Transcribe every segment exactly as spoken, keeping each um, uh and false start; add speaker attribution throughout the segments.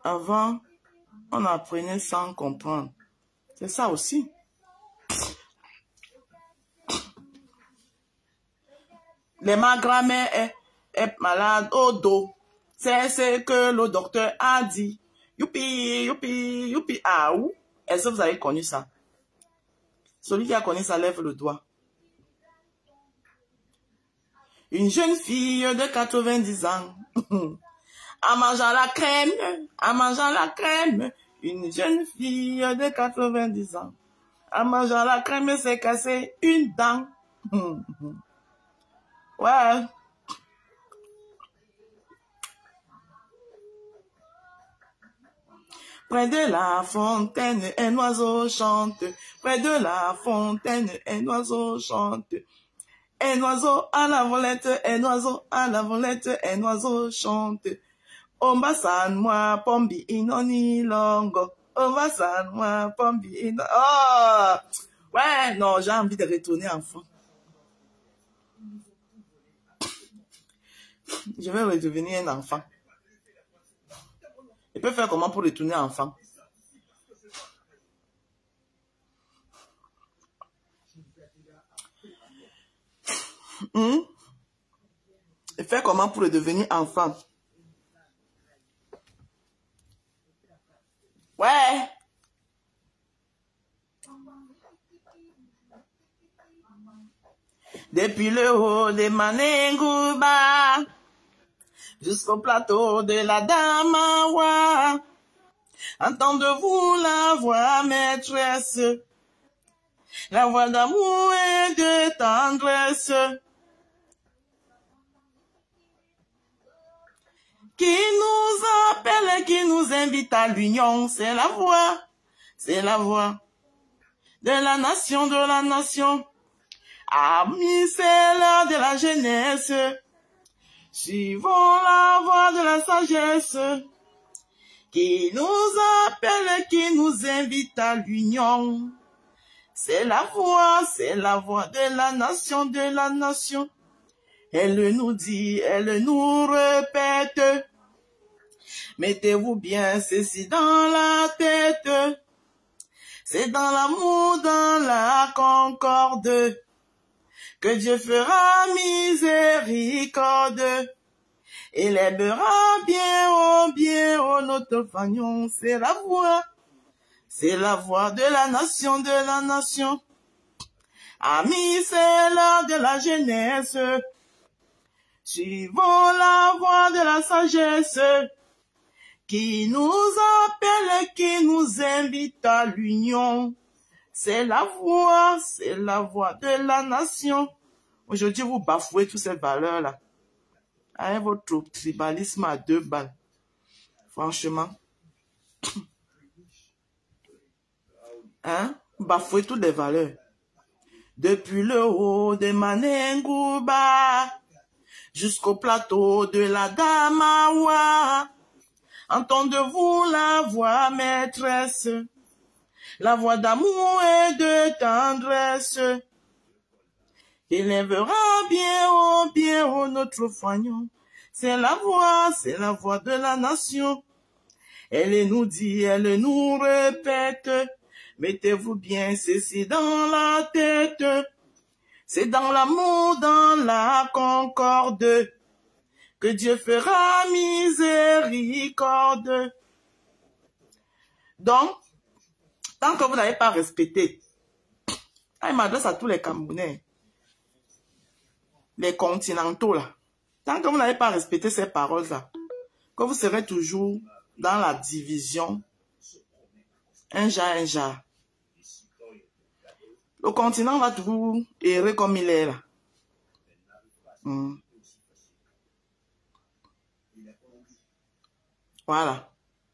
Speaker 1: Avant, on apprenait sans comprendre. C'est ça aussi. Les ma grand-mère est, est malade au dos. C'est ce que le docteur a dit. Youpi, youpi, youpi. Ah, où? Est-ce que vous avez connu ça? Celui qui a connu ça lève le doigt. Une jeune fille de quatre-vingt-dix ans, en mangeant la crème, en mangeant la crème, une jeune fille de quatre-vingt-dix ans, en mangeant la crème, s'est cassé une dent. Ouais. Près de la fontaine, un oiseau chante. Près de la fontaine, un oiseau chante. Un oiseau à la volette, un oiseau à la volette, un oiseau chante. Ombasan moi pombi inoni longo. Ombasan moi pombi inoni. Oh! Ouais, non, j'ai envie de retourner enfant. Je vais redevenir un enfant. Je peux faire comment pour retourner enfant? Hmm? Et faire comment pour devenir enfant? Ouais. Depuis le haut des Manengouba jusqu'au plateau de la Damawa, entendez-vous la voix maîtresse, la voix d'amour et de tendresse, qui nous appelle, qui nous invite à l'union. C'est la voix, c'est la voix de la nation, de la nation. Amis, c'est l'heure de la jeunesse. Suivons la voie de la sagesse, qui nous appelle, qui nous invite à l'union. C'est la voix, c'est la voix de la nation, de la nation. Elle nous dit, elle nous répète. Mettez-vous bien ceci dans la tête. C'est dans l'amour, dans la concorde, que Dieu fera miséricorde. Et lèvera bien haut, bien haut notre fanion. C'est la voix, c'est la voix de la nation, de la nation. Amis, c'est l'heure de la jeunesse. Suivons la voie de la sagesse, qui nous appelle, qui nous invite à l'union. C'est la voix, c'est la voix de la nation. Aujourd'hui, vous bafouez toutes ces valeurs-là. Avec votre tribalisme à deux balles. Franchement. Hein? Vous bafouez toutes les valeurs. Depuis le haut de Manengouba jusqu'au plateau de la Damawa, entendez-vous la voix maîtresse, la voix d'amour et de tendresse, qui lèvera bien haut, bien haut notre fanion. C'est la voix, c'est la voix de la nation. Elle nous dit, elle nous répète, mettez-vous bien ceci dans la tête. C'est dans l'amour, dans la concorde, que Dieu fera miséricorde. Donc, tant que vous n'avez pas respecté, il m'adresse à tous les Camerounais, les continentaux là, tant que vous n'avez pas respecté ces paroles-là, que vous serez toujours dans la division, un jar, un jar. Le continent va toujours errer comme il est là. Hmm. Voilà.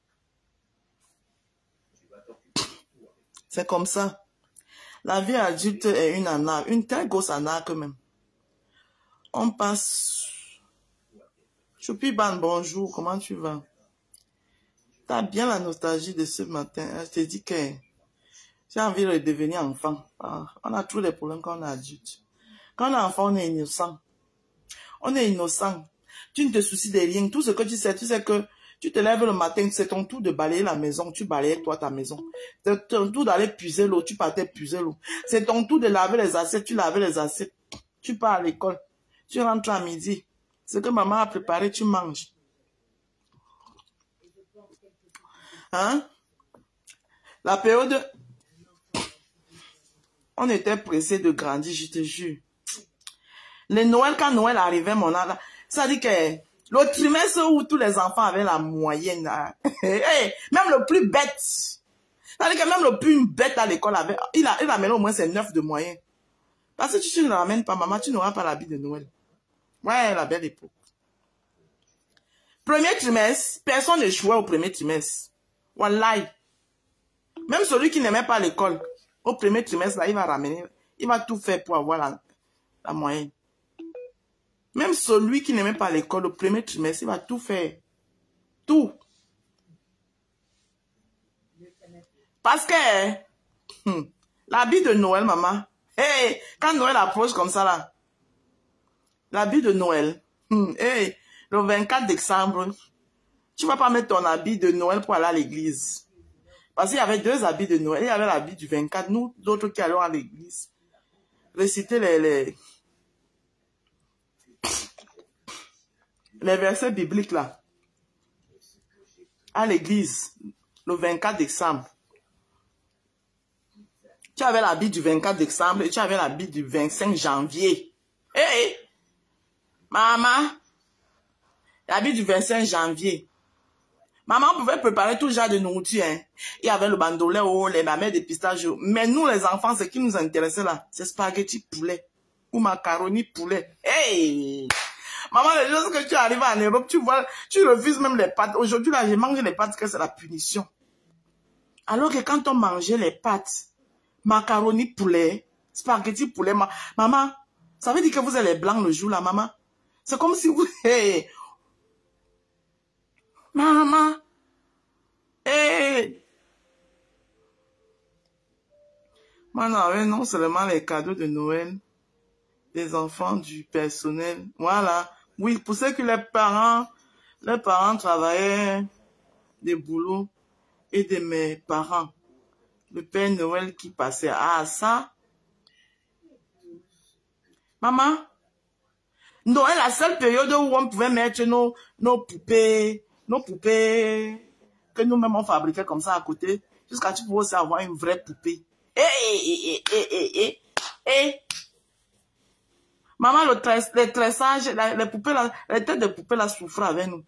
Speaker 1: C'est comme ça. La vie adulte est une arnaque, une telle grosse arnaque même. On passe. Choupi-Ban, bonjour, comment tu vas? T'as bien la nostalgie de ce matin. Je te dis que j'ai envie de devenir enfant. Ah, on a tous les problèmes quand on est adulte. Quand on est enfant, on est innocent. On est innocent. Tu ne te soucies de rien. Tout ce que tu sais, tu sais que Tu te lèves le matin, c'est ton tour de balayer la maison. Tu balayais toi ta maison. C'est ton tour d'aller puiser l'eau. Tu partais puiser l'eau. C'est ton tour de laver les assiettes. Tu lavais les assiettes. Tu pars à l'école. Tu rentres à midi. Ce que maman a préparé, tu manges. Hein? La période... On était pressé de grandir, je te jure. Les Noël, quand Noël arrivait, mon âme, ça dit que le trimestre où tous les enfants avaient la moyenne, là, hey, même le plus bête, ça dit que même le plus bête à l'école avait, il a, il a amené au moins ses neuf de moyenne. Parce que si tu ne ramènes pas, maman, tu n'auras pas l'habit de Noël. Ouais, la belle époque. Premier trimestre, personne ne jouait au premier trimestre. Wallahi. Même celui qui n'aimait pas l'école, au premier trimestre, là, il va ramener, il va tout faire pour avoir la, la moyenne. Même celui qui n'aimait pas l'école, au premier trimestre, il va tout faire. Tout. Parce que, hum, l'habit de Noël, maman, hey, quand Noël approche comme ça, là, l'habit de Noël, hum, hey, le vingt-quatre décembre, tu ne vas pas mettre ton habit de Noël pour aller à l'église. Parce qu'il y avait deux habits de Noël. Il y avait l'habit du vingt-quatre. Nous, d'autres qui allons à l'église, réciter les, les, les versets bibliques là. À l'église, le vingt-quatre décembre. Tu avais l'habit du vingt-quatre décembre et tu avais l'habit du vingt-cinq janvier. Hé, hey, maman, l'habit du vingt-cinq janvier. Maman pouvait préparer tout genre de nourriture. Hein. Il y avait le bandolé, oh, les mamelles de pistache. Mais nous, les enfants, ce qui nous intéressait là, c'est spaghetti poulet ou macaroni poulet. Hey! Maman, les choses que tu arrives en Europe, tu vois, tu refuses même les pâtes. Aujourd'hui, là, j'ai mangé les pâtes, que c'est la punition. Alors que quand on mangeait les pâtes, macaroni poulet, spaghetti poulet, ma... maman, ça veut dire que vous êtes les blancs le jour là, maman. C'est comme si vous... Hey! Maman, hey. Moi, on avait non seulement les cadeaux de Noël, des enfants, du personnel. Voilà. Oui, pour ceux que les parents, les parents travaillaient des boulots et de mes parents. Le Père Noël qui passait. Ah, ça. Maman, Noël, la seule période où on pouvait mettre nos, nos poupées, nos poupées que nous-mêmes on fabriquait comme ça à côté, jusqu'à tu pouvais aussi avoir une vraie poupée. Eh, eh, eh, eh, eh, eh. Maman, le tress, les tressages, les, les poupées, là, les têtes de poupées là souffraient avec nous.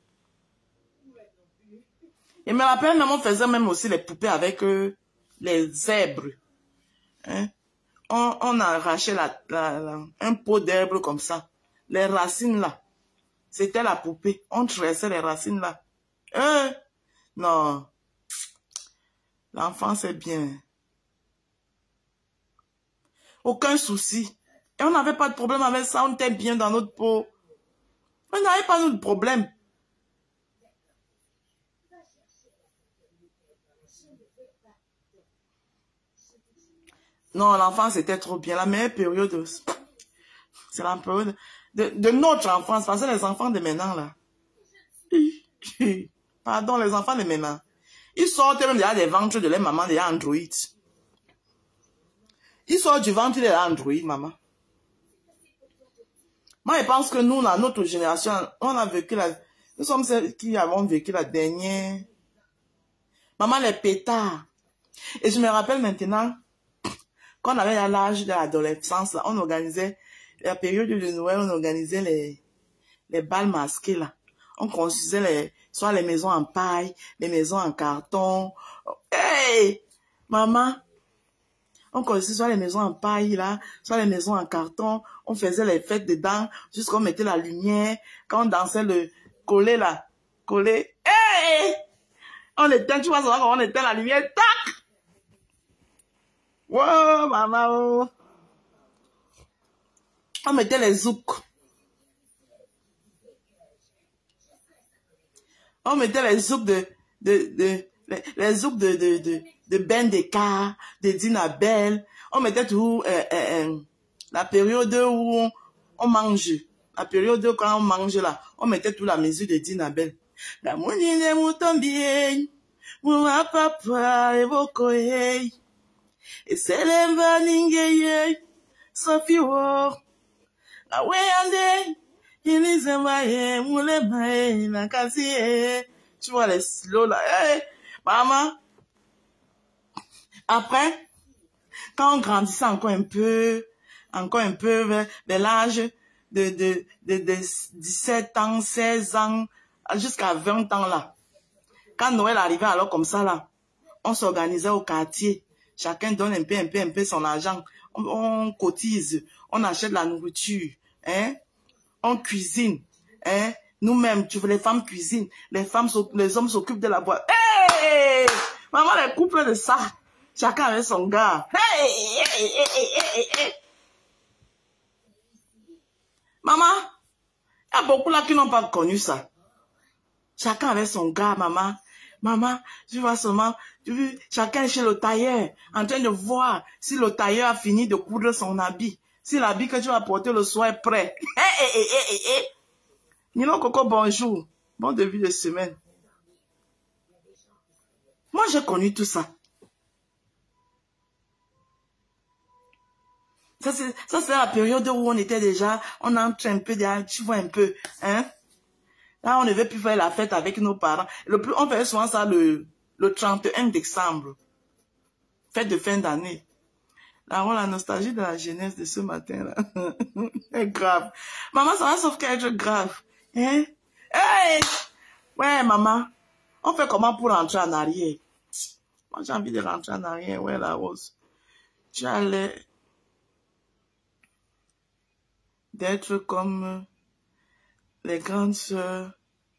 Speaker 1: Et me rappelle, même on faisait même aussi les poupées avec euh, les zèbres. Hein? On, on arrachait la, la, la, un pot d'herbe comme ça. Les racines là, c'était la poupée. On tressait les racines là. Euh, non. L'enfant, c'est bien. Aucun souci. Et on n'avait pas de problème avec ça. On était bien dans notre peau. On n'avait pas de problème. Non, l'enfance était trop bien. La meilleure période, c'est la période de, de notre enfance. Parce que les enfants de maintenant, là. Pardon, les enfants de maintenant. Ils sortent même déjà des ventres de leur maman, déjà Android. Ils sortent du ventre de leur Android, maman. Moi, je pense que nous, dans notre génération, on a vécu la... Nous sommes ceux qui avons vécu la dernière... Maman, les pétards. Et je me rappelle maintenant, quand on avait l'âge de l'adolescence, on organisait, la période de Noël, on organisait les, les balles masquées, là. On construisait les, soit les maisons en paille, les maisons en carton. Hey! Maman! On construisait soit les maisons en paille, là, soit les maisons en carton. On faisait les fêtes dedans, jusqu'à on mettait la lumière. Quand on dansait le collet, là, collet. Hey! On éteint, tu vois, quand on éteint la lumière, tac! Wow, maman! Oh. On mettait les zouks. On mettait les zouks de, de, de, les, les zouks de, de, de, de Ben Deka, de Dinabel. On mettait tout, euh, euh, euh, la période où on, on mange. La période quand on mange là, on mettait toute la mesure de Dinabel. La mounine moutombi, mouma papa et bokoye. Et c'est l'emba ningeye, Sophie wo. La weyande, il est zemaye, moulemaye, la casier. Tu vois les slow là. Hey, maman. Après, quand on grandissait encore un peu, encore un peu vers, vers l'âge de, de, de, de dix-sept ans, seize ans, jusqu'à vingt ans là. Quand Noël arrivait alors comme ça là, on s'organisait au quartier. Chacun donne un peu, un peu, un peu son argent. On, on cotise, on achète la nourriture, hein? On cuisine, hein? Nous-mêmes, tu veux, les femmes cuisinent, les femmes, les hommes s'occupent de la boîte. Hey! Maman, les couples de ça. Chacun avec son gars. Hey! Hey! Hey! Hey! Hey! Hey! Maman, il y a beaucoup là qui n'ont pas connu ça. Chacun avec son gars, maman. Maman, tu vois seulement, tu vois, chacun chez le tailleur, en train de voir si le tailleur a fini de coudre son habit. Si l'habit que tu vas porter le soir est prêt. Hé, hé, hé, hé, hé, hé. Nino Coco, bonjour. Bon début de semaine. Moi, j'ai connu tout ça. Ça, c'est la période où on était déjà, on entre un peu, tu vois un peu, hein. Là, on ne veut plus faire la fête avec nos parents. Le plus, on fait souvent ça le, le trente et un décembre. Fête de fin d'année. Là, on a la nostalgie de la jeunesse de ce matin-là. C'est grave. Maman, ça va sauf qu'être grave. Hein? Hey! Ouais, maman. On fait comment pour rentrer en arrière? Moi, j'ai envie de rentrer en arrière. Ouais, la rose. Tu as l'air d'être comme les grandes sœurs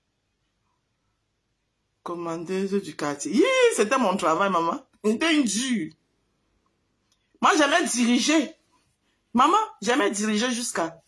Speaker 1: commandeuses du quartier. C'était mon travail, maman. C'était une dure. Moi, j'aimais diriger. Maman, j'aimais diriger jusqu'à...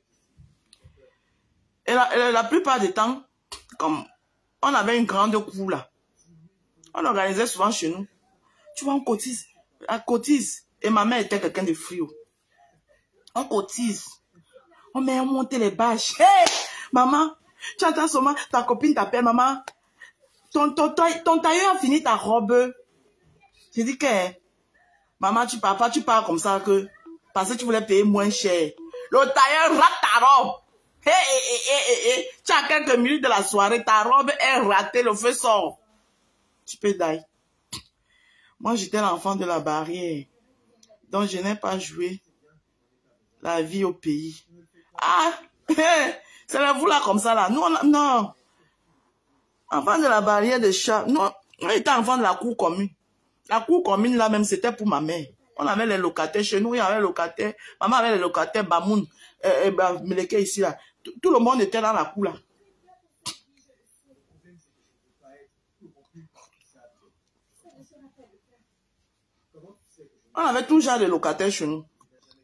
Speaker 1: Et la, et la plupart du temps, comme on avait une grande cour là, on organisait souvent chez nous. Tu vois, on cotise. On cotise. Et ma mère était quelqu'un de frio. On cotise. On met à monter les bâches. Hé, hey, maman, tu attends seulement, ta copine t'appelle, maman. Ton, ton, ton, ton tailleur a fini ta robe. J'ai dit que, maman, tu pars pas, tu pars comme ça que, parce que tu voulais payer moins cher. Le tailleur rate ta robe. Hé, hé, hé, hé, hé, tu as quelques minutes de la soirée, ta robe est ratée, le feu sort. Tu peux d'ailleurs. Moi, j'étais l'enfant de la barrière. Donc, je n'ai pas joué la vie au pays. Ah, c'est vous là comme ça là. Nous, on a, non. Enfant de la barrière de chat. Non, on était enfant de la cour commune. La cour commune là même, c'était pour ma mère. On avait les locataires chez nous, il y avait les locataires. Maman avait les locataires, Bamoun, et, et bah, Meleke ici là. Tout, tout le monde était dans la cour là. On avait tout genre de locataires chez nous.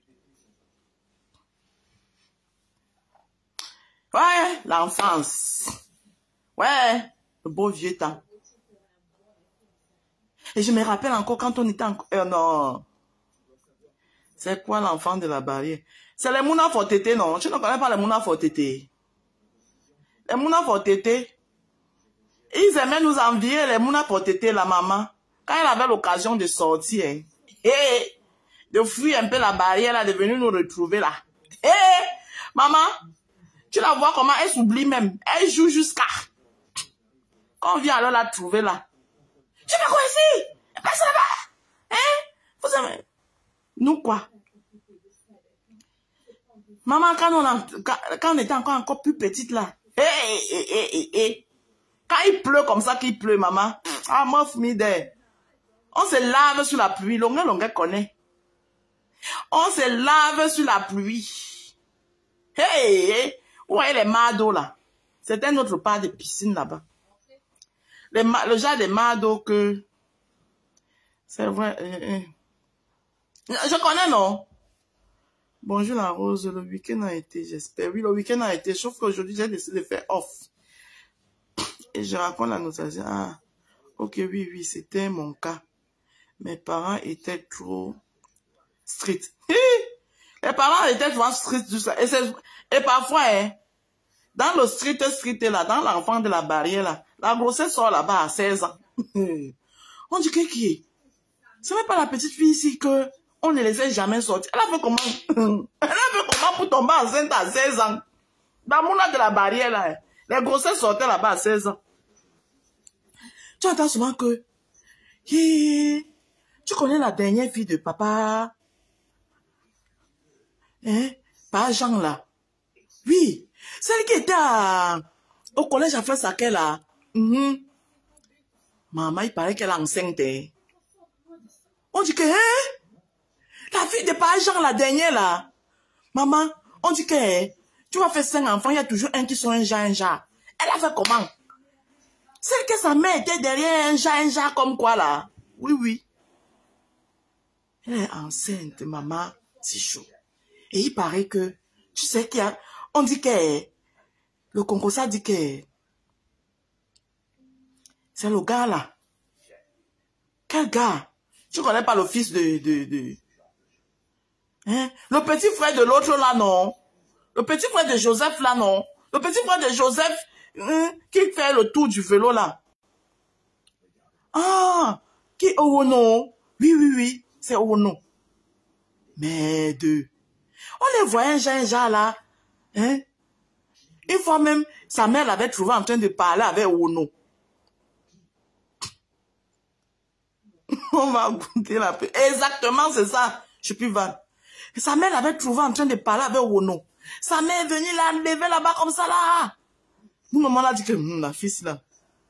Speaker 1: Ouais, l'enfance. Ouais, le beau vieux temps. Et je me rappelle encore quand on était encore... Euh, non. C'est quoi l'enfant de la barrière? C'est les Mouna Fortété, non? Tu ne connais pas les Mouna Fortété? Les Mouna Fortété, ils aimaient nous envier, les Mouna Fortété, la maman. Quand elle avait l'occasion de sortir, hein, et de fuir un peu la barrière, elle est venue nous retrouver là. Et maman, tu la vois comment elle s'oublie même. Elle joue jusqu'à... Quand on vient alors la trouver là. Tu fais quoi ici? Passe là-bas. Hein? Vous aimez? Nous quoi? Maman, quand on, a, quand, quand on était encore, encore plus petite là. Hé, hé, hé, hé, hé. Quand il pleut comme ça qu'il pleut, maman. Ah, mof mide. On se lave sous la pluie. Longue, longue connaît. On se lave sous la pluie. Hé, hey, hey. Où est les mardeaux là? C'était notre part de piscine là-bas. Le, le genre de mardeaux que... C'est vrai. Euh, euh. Je connais, non? Bonjour la rose, le week-end a été, j'espère. Oui, le week-end a été, sauf qu'aujourd'hui, j'ai décidé de faire off. Et je raconte la notation. Ah, ok, oui, oui, c'était mon cas. Mes parents étaient trop stricts. Les parents étaient trop stricts, tout ça. Et, et parfois, hein, Dans le street, street là, dans l'enfant de la barrière là, la grossesse sort là-bas à seize ans. On dit que qui est? Ce n'est pas la petite fille ici que on ne laissait jamais sortir. Elle a fait comment? Elle a fait comment pour tomber enceinte à seize ans? Dans mon âge de la barrière là, les grossesses sortaient là-bas à seize ans. Tu entends souvent que hi, tu connais la dernière fille de papa, hein, pas Jean là. Oui, celle qui était à, au collège à faire ça qu'elle là. Mm-hmm. Maman, il paraît qu'elle est enceinte. On dit que, hein, la fille de pas Jean la dernière là. Maman, on dit que, tu vas faire cinq enfants, il y a toujours un qui sont un Jean, un Jean. Elle a fait comment? Celle que sa mère était derrière un Jean, un Jean comme quoi là? Oui, oui. Elle est enceinte, maman, c'est chaud. Et il paraît que, tu sais qu'il y a, on dit que, le concours ça dit que, c'est le gars là. Quel gars? Tu connais pas le fils de, de, de, hein? Le petit frère de l'autre là, non? Le petit frère de Joseph là, non? Le petit frère de Joseph, hein, qui fait le tour du vélo là. Ah, qui Owono? Oui, oui, oui, c'est Owono. Mais deux. On les voyait un genre, un genre là, hein? Une fois même, sa mère l'avait trouvé en train de parler avec Owono. On va goûter la paix. Exactement, c'est ça. Je suis plus vanne. Sa mère l'avait trouvé en train de parler avec Owono. Sa mère est venue la lever là-bas comme ça là. Nous, maman l'a dit que hm, la fille là.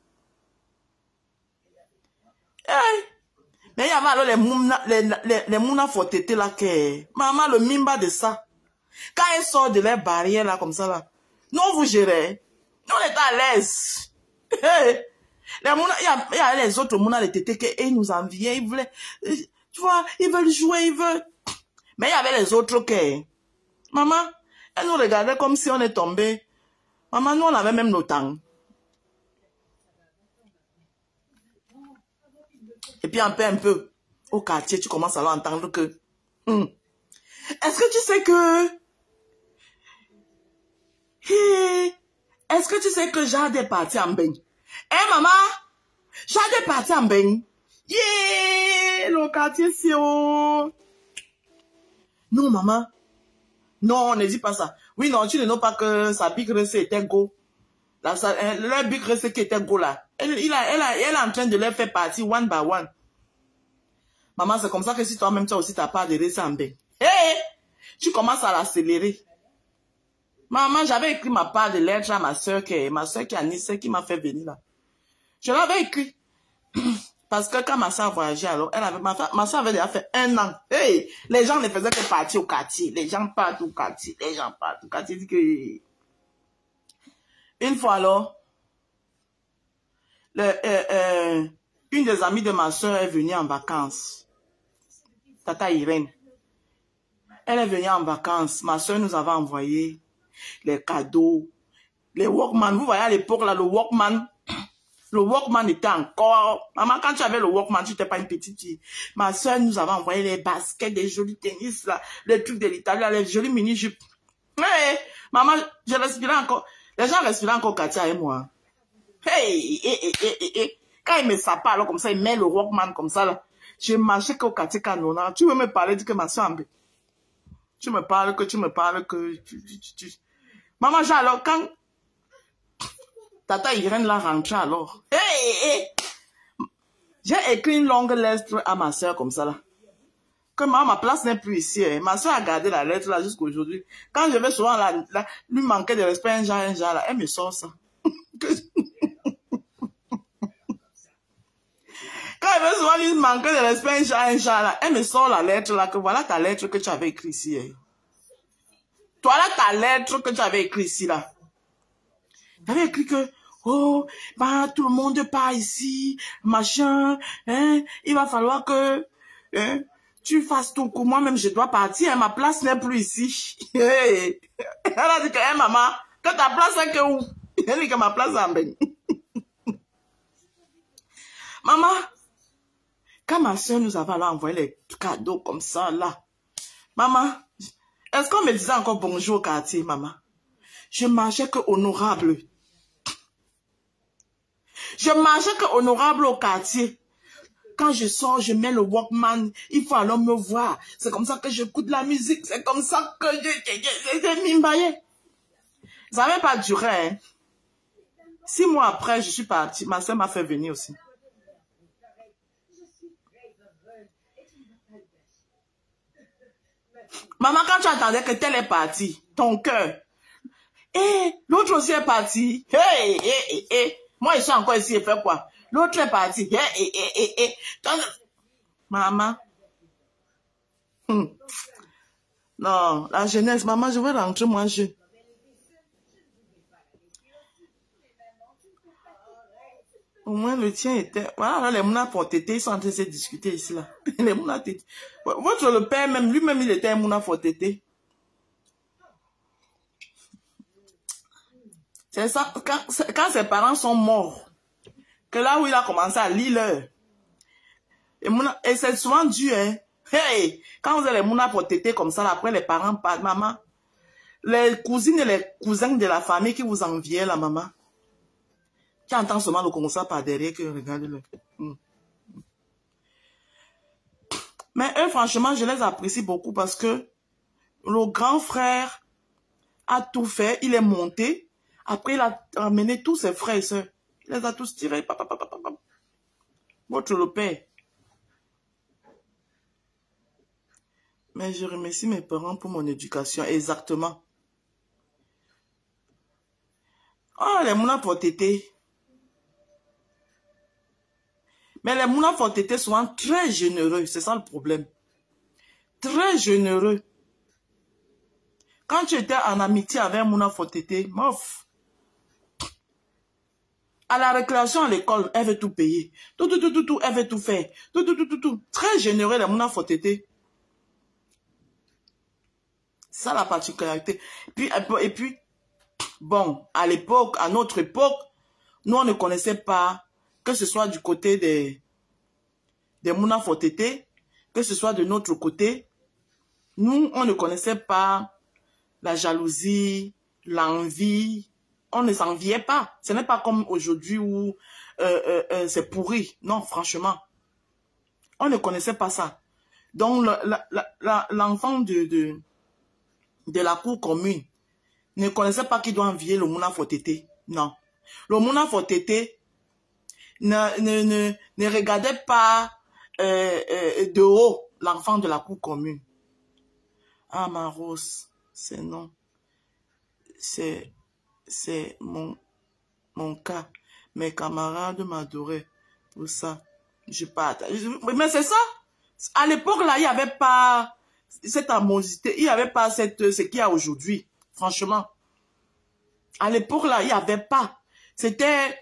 Speaker 1: Hey. Mais il y avait alors les mouna, les, les, les mouna fortétés là que maman le mimba de ça. Quand elle sort de leur barrière là comme ça là, nous on vous gérez. Nous on est à l'aise. Hey. Les mouna, il y a, il y a les autres mouna les tétés que ils nous enviaient, ils voulaient, tu vois, ils veulent jouer, ils veulent. Mais il y avait les autres que maman, elle nous regardait comme si on est tombé. Maman, nous on avait même nos temps. Et puis un peu, un peu, au quartier, tu commences à l'entendre que... Hmm. Est-ce que tu sais que... Hey, est-ce que tu sais que Jade est parti en bain? Eh maman, Jade est parti en bain. Yeah, le quartier c'est oh. Non maman. Non, ne dis pas ça. Oui, non, tu ne sais pas que sa big rece était go. La, sa, leur big rece qui était go là. Elle, il a, elle, a, elle est en train de leur faire partie one by one. Maman, c'est comme ça que si toi-même tu as aussi ta part de rece en bain. Hé, hey, tu commences à l'accélérer. Maman, j'avais écrit ma part de lettre à ma soeur, qui, ma soeur qui a Nice, qui m'a fait venir là. Je l'avais écrit. Parce que quand ma soeur voyageait, alors, elle avait, ma, ma soeur avait déjà fait un an. Hey, les gens ne faisaient que partir au quartier. Les gens partent au quartier. Les gens partent au quartier. Dit que... Une fois alors, le, euh, euh, une des amies de ma soeur est venue en vacances. Tata Irène. Elle est venue en vacances. Ma soeur nous avait envoyé les cadeaux, les Walkman. Vous voyez à l'époque là, le Walkman. Le Walkman était encore... Maman, quand tu avais le Walkman, tu n'étais pas une petite fille. Ma soeur nous avait envoyé les baskets, des jolis tennis, là, les trucs de l'Italie, les jolis mini-jupes. Hey, maman, je respirais encore. Les gens respiraient encore Katia et moi. Hey, hey, hey, hey, hey, hey. Quand il me sapait, alors comme ça, il met le Walkman comme ça, là. Je marchais qu'au Katia Canona. Tu veux me parler, dis que ma soeur... Tu me parles, que tu me parles, que... Tu, tu, tu, tu. Maman, j'ai alors, quand... Tata Irène l'a rentré alors. Hey, hey. J'ai écrit une longue lettre à ma soeur comme ça là. Que maman, ma place n'est plus ici. Hein. Ma soeur a gardé la lettre là jusqu'à aujourd'hui. Quand je vais souvent là, là, lui manquer de respect un genre, un genre là, elle me sort ça. Quand elle veut souvent lui manquer de respect un genre, un genre là, elle me sort la lettre là, que voilà ta lettre que tu avais écrite ici. Hein. Toi là ta lettre que tu avais écrite ici là. Tu avais écrit que oh, bah, tout le monde part ici, machin, hein, il va falloir que, hein, tu fasses ton coup, moi-même, je dois partir, hein, ma place n'est plus ici. Hey. Elle a dit que, hein, maman, que ta place est que où? Elle dit que ma place est en bain. Maman, quand ma soeur nous avait envoyé les cadeaux comme ça, là, maman, est-ce qu'on me disait encore bonjour au quartier, maman? je marchais que honorable. Je marchais que honorable au quartier. Quand je sors, je mets le Walkman, il faut alors me voir. C'est comme ça que j'écoute la musique, c'est comme ça que je m'imbaillais. Ça n'avait pas duré. Hein. Six mois après, je suis partie. Ma soeur m'a fait venir aussi. Maman, quand tu attendais que tel est parti, ton cœur, et l'autre aussi est parti. Hey, hey, hey, hey. Moi, je suis encore ici et fais quoi? L'autre est parti. Hey, hey, hey, hey, hey. Maman. Hmm. Non, la jeunesse, maman, je vais rentrer, moi, je... Au moins, le tien était... Voilà, les mouna pour tété, ils sont en train de se discuter ici, là. Les mouna tété. Votre le père, même, lui-même, il était un mouna pour tété. C'est ça, quand, quand ses parents sont morts, que là où il a commencé à lire leur. Et, et c'est souvent dû, hein. Hey, quand vous avez les mouna pour tété comme ça, là, après les parents parlent, maman, les cousines et les cousins de la famille qui vous enviaient, la maman. Tu entends seulement le comme ça par derrière que regarde-le. Hmm. Mais eux, franchement, je les apprécie beaucoup parce que le grand frère a tout fait, il est monté. Après, il a amené tous ses frères et sœurs. Il les a tous tirés. Papa, papa, papa. Votre le père. Mais je remercie mes parents pour mon éducation. Exactement. Oh, les mouna pour tété. Mais les mouna pour tété sont souvent très généreux. C'est ça le problème. Très généreux. Quand tu étais en amitié avec mouna pour tété, mof. À la récréation à l'école, elle veut tout payer. Tout, tout, tout, tout, tout, elle veut tout faire. Tout, tout, tout, tout, tout. Très généreux, les mouna pour tété. C'est ça la particularité. Puis, et puis, bon, à l'époque, à notre époque, nous, on ne connaissait pas, que ce soit du côté des, des mouna pour tété, que ce soit de notre côté, nous, on ne connaissait pas la jalousie, l'envie. On ne s'enviait pas. Ce n'est pas comme aujourd'hui où euh, euh, euh, c'est pourri. Non, franchement. On ne connaissait pas ça. Donc, l'enfant de, de, de la cour commune ne connaissait pas qu'il doit envier le mouna pour tété. Non. Le mouna pour tété ne, ne, ne, ne regardait pas euh, euh, de haut l'enfant de la cour commune. Ah, ma Rose, c'est non. C'est... C'est mon, mon cas. Mes camarades m'adoraient pour ça. Je partage. Mais c'est ça. À l'époque, là, il n'y avait pas cette animosité. Il n'y avait pas cette, ce qu'il y a aujourd'hui. Franchement. À l'époque, là, il n'y avait pas. C'était...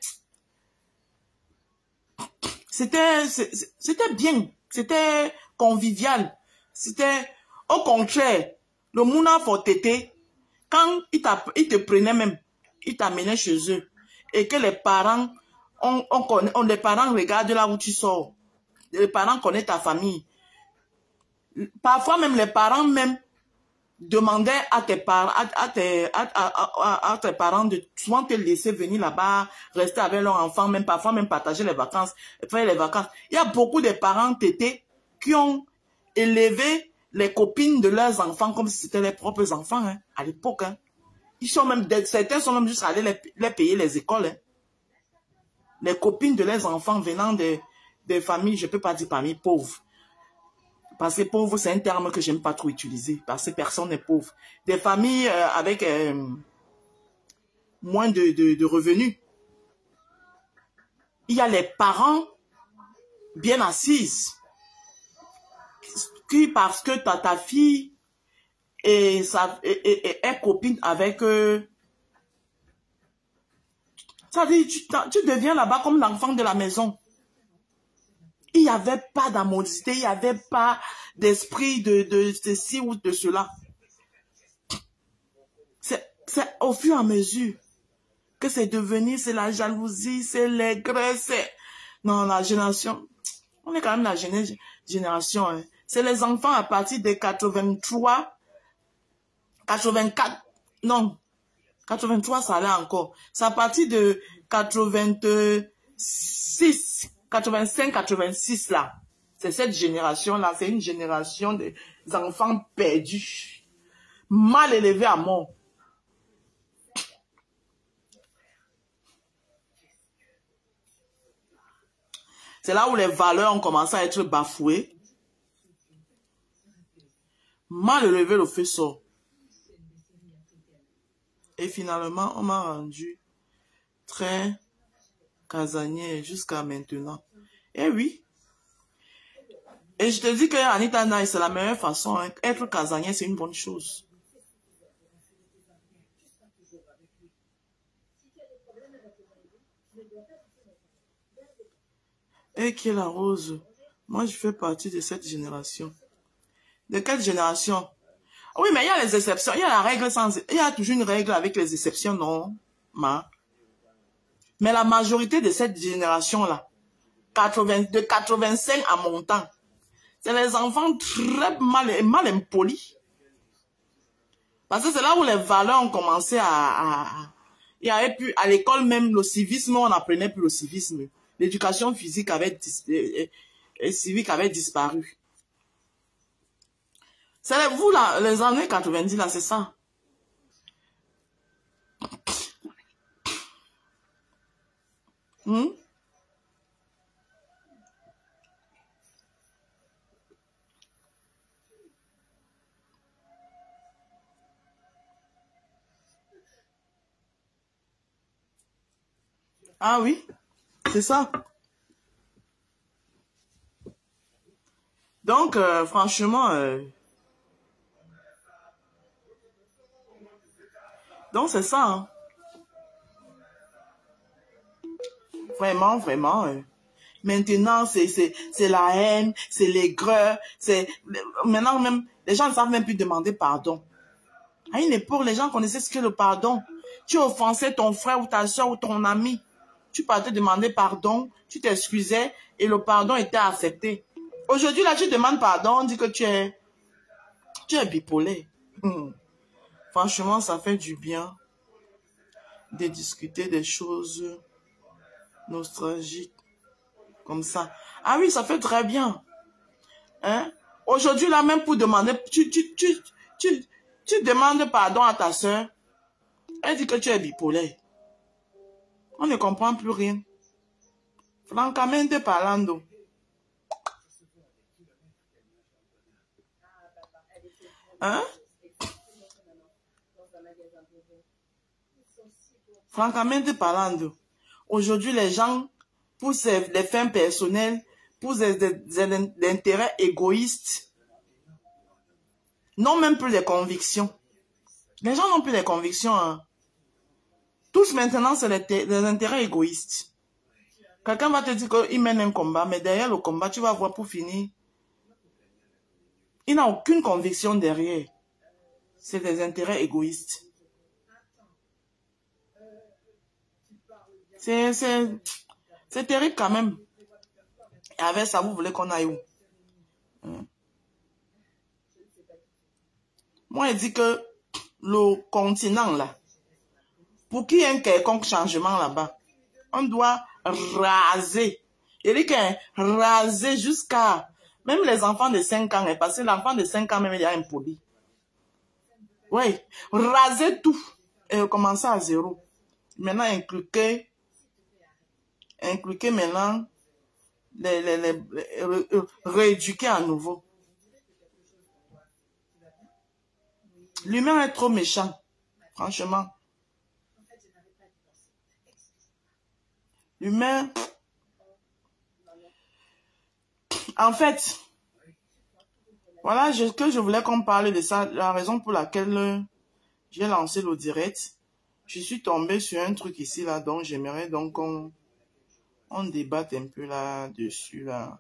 Speaker 1: C'était... C'était bien. C'était convivial. C'était... Au contraire, le mouna pour tété, quand il, il te prenait même, il t'amenait chez eux et que les parents, on, on connaît, on, les parents regardent là où tu sors. Les parents connaissent ta famille. Parfois même les parents même demandaient à tes parents, à, à, tes, à, à, à, à tes parents de souvent te laisser venir là-bas, rester avec leurs enfants, même parfois même partager les vacances, faire les vacances. Il y a beaucoup de parents tétés qui ont élevé les copines de leurs enfants comme si c'était leurs propres enfants, hein, à l'époque. Hein. Ils sont même, certains sont même juste allés les, les payer les écoles. Hein. Les copines de leurs enfants venant des, des familles, je ne peux pas dire familles pauvres. Parce que pauvre, c'est un terme que je n'aime pas trop utiliser. Parce que personne n'est pauvre. Des familles euh, avec euh, moins de, de, de revenus. Il y a les parents bien assises. Qui, parce que ta, ta fille et ça, et, et, et, est copine avec eux. Ça dit, tu, tu deviens là-bas comme l'enfant de la maison. Il n'y avait pas d'amosité, il n'y avait pas d'esprit de, de ceci ou de cela. C'est au fur et à mesure que c'est devenu, c'est la jalousie, c'est l'aigresse, c'est... Non, la génération, on est quand même la génération, hein. C'est les enfants à partir de quatre-vingt-trois, quatre-vingt-quatre, non, quatre-vingt-trois, ça allait encore. C'est à partir de quatre-vingt-six, quatre-vingt-cinq, quatre-vingt-six, là. C'est cette génération-là. C'est une génération des enfants perdus. Mal élevés à mort. C'est là où les valeurs ont commencé à être bafouées. Mal élevé, le feu sort. Et finalement, on m'a rendu très casanier jusqu'à maintenant. Eh oui. Et je te dis que Anita Naï, c'est la meilleure façon. Hein. Être casanier, c'est une bonne chose. Et qui est la rose? Moi, je fais partie de cette génération. De quelle génération? Oui, mais il y a les exceptions. Il y a la règle sans... Il y a toujours une règle avec les exceptions, non? Ma. Mais la majorité de cette génération-là, de quatre-vingt-cinq à montant, c'est les enfants très mal, mal impolis. Parce que c'est là où les valeurs ont commencé à... à il y avait plus, à l'école même, le civisme, on n'apprenait plus le civisme. L'éducation physique avait, et, et civique avait disparu. C'est vous, là, les années quatre-vingt-dix, là, c'est ça. Hmm? Ah oui, c'est ça. Donc, euh, franchement... Euh, donc, c'est ça. Hein. Vraiment, vraiment. Euh, maintenant, c'est la haine, c'est l'aigreur. Maintenant, même, les gens ne savent même plus demander pardon. À une époque, les gens connaissaient ce qu'est le pardon. Tu offensais ton frère ou ta soeur ou ton ami. Tu partais demander pardon, tu t'excusais et le pardon était accepté. Aujourd'hui, là, tu demandes pardon, on dit que tu es, tu es bipolaire. Hum. Franchement, ça fait du bien de discuter des choses nostalgiques comme ça. Ah oui, ça fait très bien. Hein? Aujourd'hui, là, même pour demander, tu, tu, tu, tu, tu demandes pardon à ta soeur, elle dit que tu es bipolaire. On ne comprend plus rien. Francamente parlando. Hein? Francamente parlando. Aujourd'hui, les gens, pour les fins personnelles, pour des, des, des intérêts égoïstes, n'ont même plus les convictions. Les gens n'ont plus les convictions. Hein. Tous maintenant, c'est les, les intérêts égoïstes. Quelqu'un va te dire qu'il mène un combat, mais derrière le combat, tu vas voir pour finir. Il n'a aucune conviction derrière. C'est des intérêts égoïstes. C'est terrible quand même. Et avec ça, vous voulez qu'on aille où? Hum. Moi, je dis que le continent, là, pour qu'il y ait un quelconque changement là-bas, on doit raser. Il dit que raser jusqu'à... Même les enfants de cinq ans, parce que l'enfant de cinq ans, même, il est impoli. Oui, raser tout. Et commencer à zéro. Maintenant, inculquer... Inculquer maintenant... Les, les, les, les, rééduquer à nouveau. L'humain est trop méchant. Franchement. L'humain... En fait, voilà je, que je voulais qu'on parle de ça. La raison pour laquelle j'ai lancé le direct. Je suis tombée sur un truc ici, là, donc j'aimerais donc qu'on on débatte un peu là-dessus, là.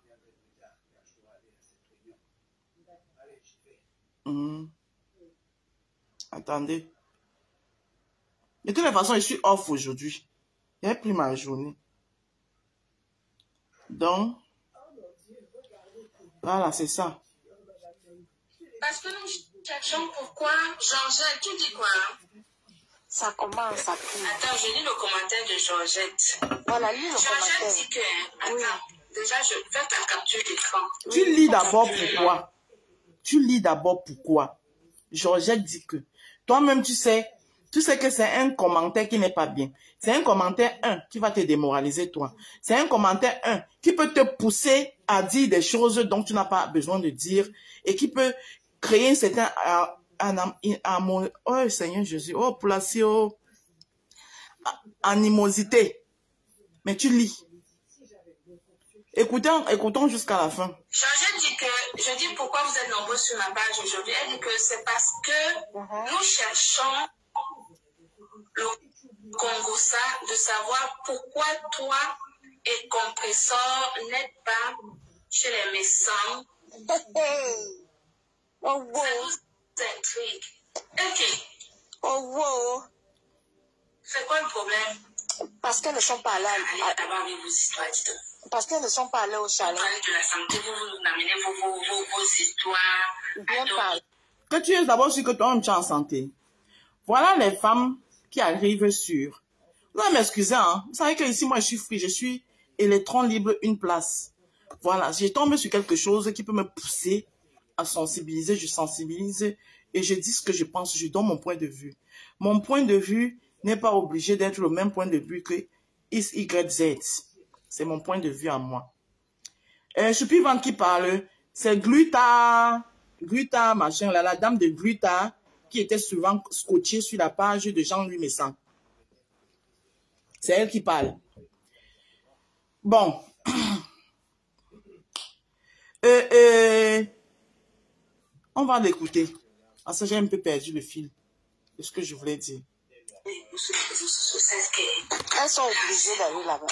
Speaker 1: Mmh. Attendez. De toute façon, je suis off aujourd'hui. J'ai pris ma journée. Donc, voilà, c'est ça.
Speaker 2: Parce que nous cherchons pourquoi Jean-Jacques, tu dis quoi? Ça commence à plus.
Speaker 3: Attends, je lis le commentaire de Georgette.
Speaker 2: Voilà, lis le
Speaker 3: Georgette
Speaker 2: commentaire.
Speaker 3: dit que... Attends,
Speaker 2: Oui.
Speaker 3: déjà, je fais ta capture d'écran.
Speaker 1: Tu
Speaker 2: Oui.
Speaker 1: lis d'abord pourquoi. Tu lis d'abord pourquoi. Georgette dit que toi-même, tu sais, tu sais que c'est un commentaire qui n'est pas bien. C'est un commentaire, un, qui va te démoraliser, toi. C'est un commentaire, un, qui peut te pousser à dire des choses dont tu n'as pas besoin de dire et qui peut créer un certain amour. Oh, Seigneur Jésus. Oh, Placio. Animosité. Mais tu lis. Écoutons, écoutons jusqu'à la fin.
Speaker 3: Georgette dit que, je dis pourquoi vous êtes nombreux sur ma page aujourd'hui. Elle dit que c'est parce que
Speaker 2: Uh-huh.
Speaker 3: nous cherchons le Congossa de savoir pourquoi toi et compresseur n'êtes pas chez les médecins.
Speaker 2: Hey. Oh, wow.
Speaker 3: Ça nous intrigue. Ok,
Speaker 2: Oh, wow.
Speaker 3: c'est quoi le problème?
Speaker 2: Parce qu'elles ne sont pas allées,
Speaker 3: Allez
Speaker 2: à-
Speaker 3: d'abord avec vos histoires, dites-moi.
Speaker 2: parce qu'elles ne sont pas allées au
Speaker 3: Vous
Speaker 2: chalet.
Speaker 3: parlez de la santé, vous vous amenez vos, vos, vos, vos histoires.
Speaker 2: Bien
Speaker 3: Alors,
Speaker 2: parlé.
Speaker 1: Que tu es d'abord sûr que toi-même tu es en santé. Voilà les femmes qui arrivent sur. Vous allez m'excuser, hein. Vous savez que ici, moi, je suis free, je suis électron libre, une place. Voilà, je tombe sur quelque chose qui peut me pousser à sensibiliser, je sensibilise et je dis ce que je pense, je donne mon point de vue. Mon point de vue n'est pas obligé d'être le même point de vue que X, Y, Z. C'est mon point de vue à moi. Euh, suivante qui parle, c'est Gluta, Gluta, machin, là, la dame de Gluta, qui était souvent scotchée sur la page de Jean-Louis Messan. C'est elle qui parle. Bon. euh, euh, on va l'écouter. Ah, ça, j'ai un peu perdu le fil de ce que je voulais dire.
Speaker 2: Elles sont obligées d'aller là-bas.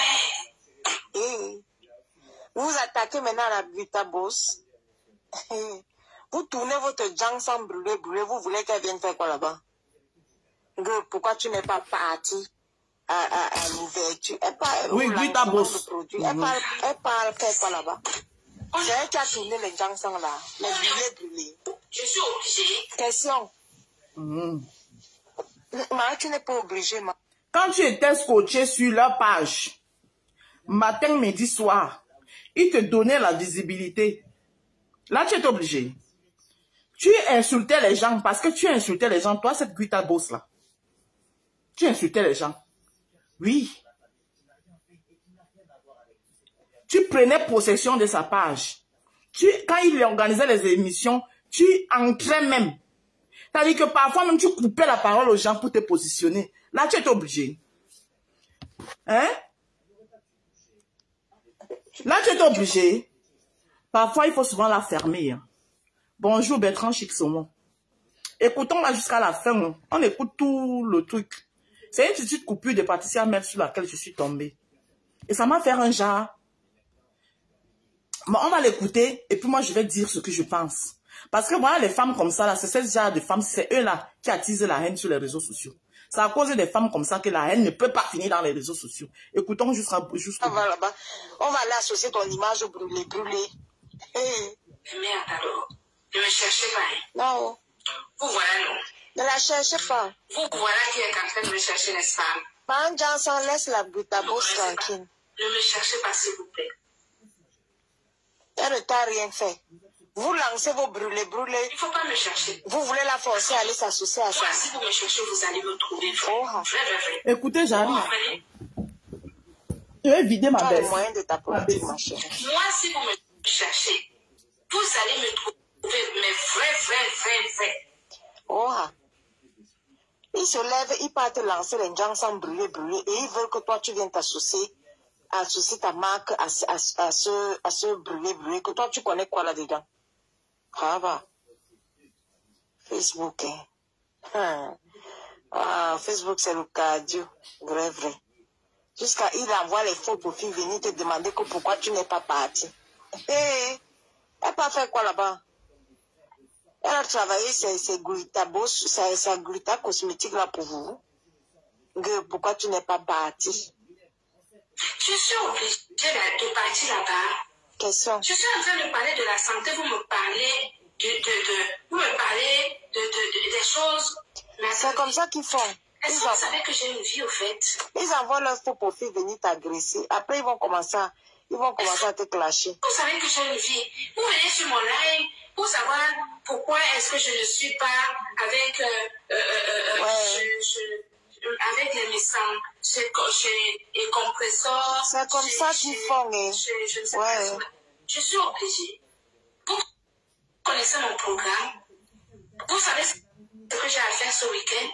Speaker 2: Et vous attaquez maintenant à la Gluta Boss. Vous tournez votre jang sans brûler, brûler. Vous voulez qu'elle vienne faire quoi là-bas? Pourquoi tu n'es pas parti à, à, à l'ouverture? Elle parle,
Speaker 1: Oui, Gluta Boss.
Speaker 2: Elle parle, elle parle faire quoi là-bas? C'est elle qui a tourné les jang sans là. Les brûlés, brûlés.
Speaker 3: je suis obligée.
Speaker 2: Question.
Speaker 1: Mmh.
Speaker 2: Mais tu n'es pas obligé, ma.
Speaker 1: Quand tu étais scotché sur leur page, matin, midi, soir, ils te donnaient la visibilité. Là, tu es obligé. Tu insultais les gens parce que tu insultais les gens. Toi, cette Gluta Boss là. Tu insultais les gens. Oui. Tu prenais possession de sa page. Tu, quand il organisait les émissions, tu entrais même. C'est-à-dire que parfois même tu coupais la parole aux gens pour te positionner. Là, tu es obligé. Hein? Là, tu es obligé. Parfois, il faut souvent la fermer. Hein. Bonjour Bertrand Chixomon. Écoutons-la jusqu'à la fin. Hein. On écoute tout le truc. C'est une petite coupure de Patricia Mel sur laquelle je suis tombée. Et ça m'a fait un genre. Mais on va l'écouter et puis moi, je vais dire ce que je pense. Parce que voilà, les femmes comme ça, là, c'est ce genre de femmes, c'est eux-là qui attisent la haine sur les réseaux sociaux. C'est à cause des femmes comme ça que la haine ne peut pas finir dans les réseaux sociaux. Écoutons jusqu'à jusqu'au
Speaker 2: On va là-bas. On va aller associer ton image au brûlé, brûlé. Hey.
Speaker 3: Merde alors, ne me cherchez pas. Hein.
Speaker 2: Non.
Speaker 3: Vous voilà, non.
Speaker 2: Ne la cherchez pas.
Speaker 3: Vous voilà qui êtes en train de me chercher, n'est-ce pas?
Speaker 2: Pan Johnson, laisse la Gluta Boss tranquille.
Speaker 3: Ne me cherchez pas, s'il vous plaît.
Speaker 2: Elle ne t'a rien fait. Vous lancez vos brûlés, brûlés.
Speaker 3: Il ne faut pas me chercher.
Speaker 2: Vous voulez la forcer à aller s'associer à ça.
Speaker 3: Moi, si vous me cherchez, vous allez me trouver. Vrai,
Speaker 2: Oh.
Speaker 3: vrai, vrai, vrai.
Speaker 1: Écoutez, j'arrive.
Speaker 3: Vous comprenez?
Speaker 1: Je vais vider ma
Speaker 2: Tu as le
Speaker 1: baisse.
Speaker 2: moyen de t'applaudir, ma chérie.
Speaker 3: Moi, si vous me cherchez, vous allez me trouver, mais vrai, vrai, vrai, vrai.
Speaker 2: Oh. Ils se lèvent, ils partent lancer les gens sans brûler, brûler. Et ils veulent que toi, tu viennes t'associer, associer ta marque à, à, à, ce, à ce brûler, brûler. Que toi, tu connais quoi là-dedans? Ah, va. Facebook, hein. Hum. Ah, Facebook, c'est le cardio. Vrai, vrai. Jusqu'à il envoie les faux profils venir te demander que pourquoi tu n'es pas parti. Hé, hey, elle n'a pas fait quoi là-bas? Elle a travaillé ses Gluta Boss, sa Gluta cosmétique là pour vous. Que pourquoi tu n'es pas parti?
Speaker 3: Je suis obligée de, de partir là-bas.
Speaker 2: Question.
Speaker 3: Je suis en train de parler de la santé, vous me parlez de, de, de vous me parlez de, de, de des choses.
Speaker 2: C'est comme ça qu'ils font.
Speaker 3: Est-ce que vous savez que j'ai une vie au fait?
Speaker 2: Ils envoient leur faux profil venir t'agresser. Après, ils vont commencer à, ils vont commencer à te clasher.
Speaker 3: Vous savez que j'ai une vie. Vous venez sur mon live pour savoir pourquoi est-ce que je ne suis pas avec, euh, euh, euh,
Speaker 2: Ouais.
Speaker 3: je, je, avec les messages, chez, chez les compresseurs.
Speaker 2: C'est comme
Speaker 3: chez-
Speaker 2: ça
Speaker 3: chez-
Speaker 2: qu'ils font, hein.
Speaker 3: chez- je ne sais
Speaker 2: Ouais.
Speaker 3: pas. Je suis obligée. Vous connaissez mon programme. Vous savez ce que j'ai à faire ce week-end?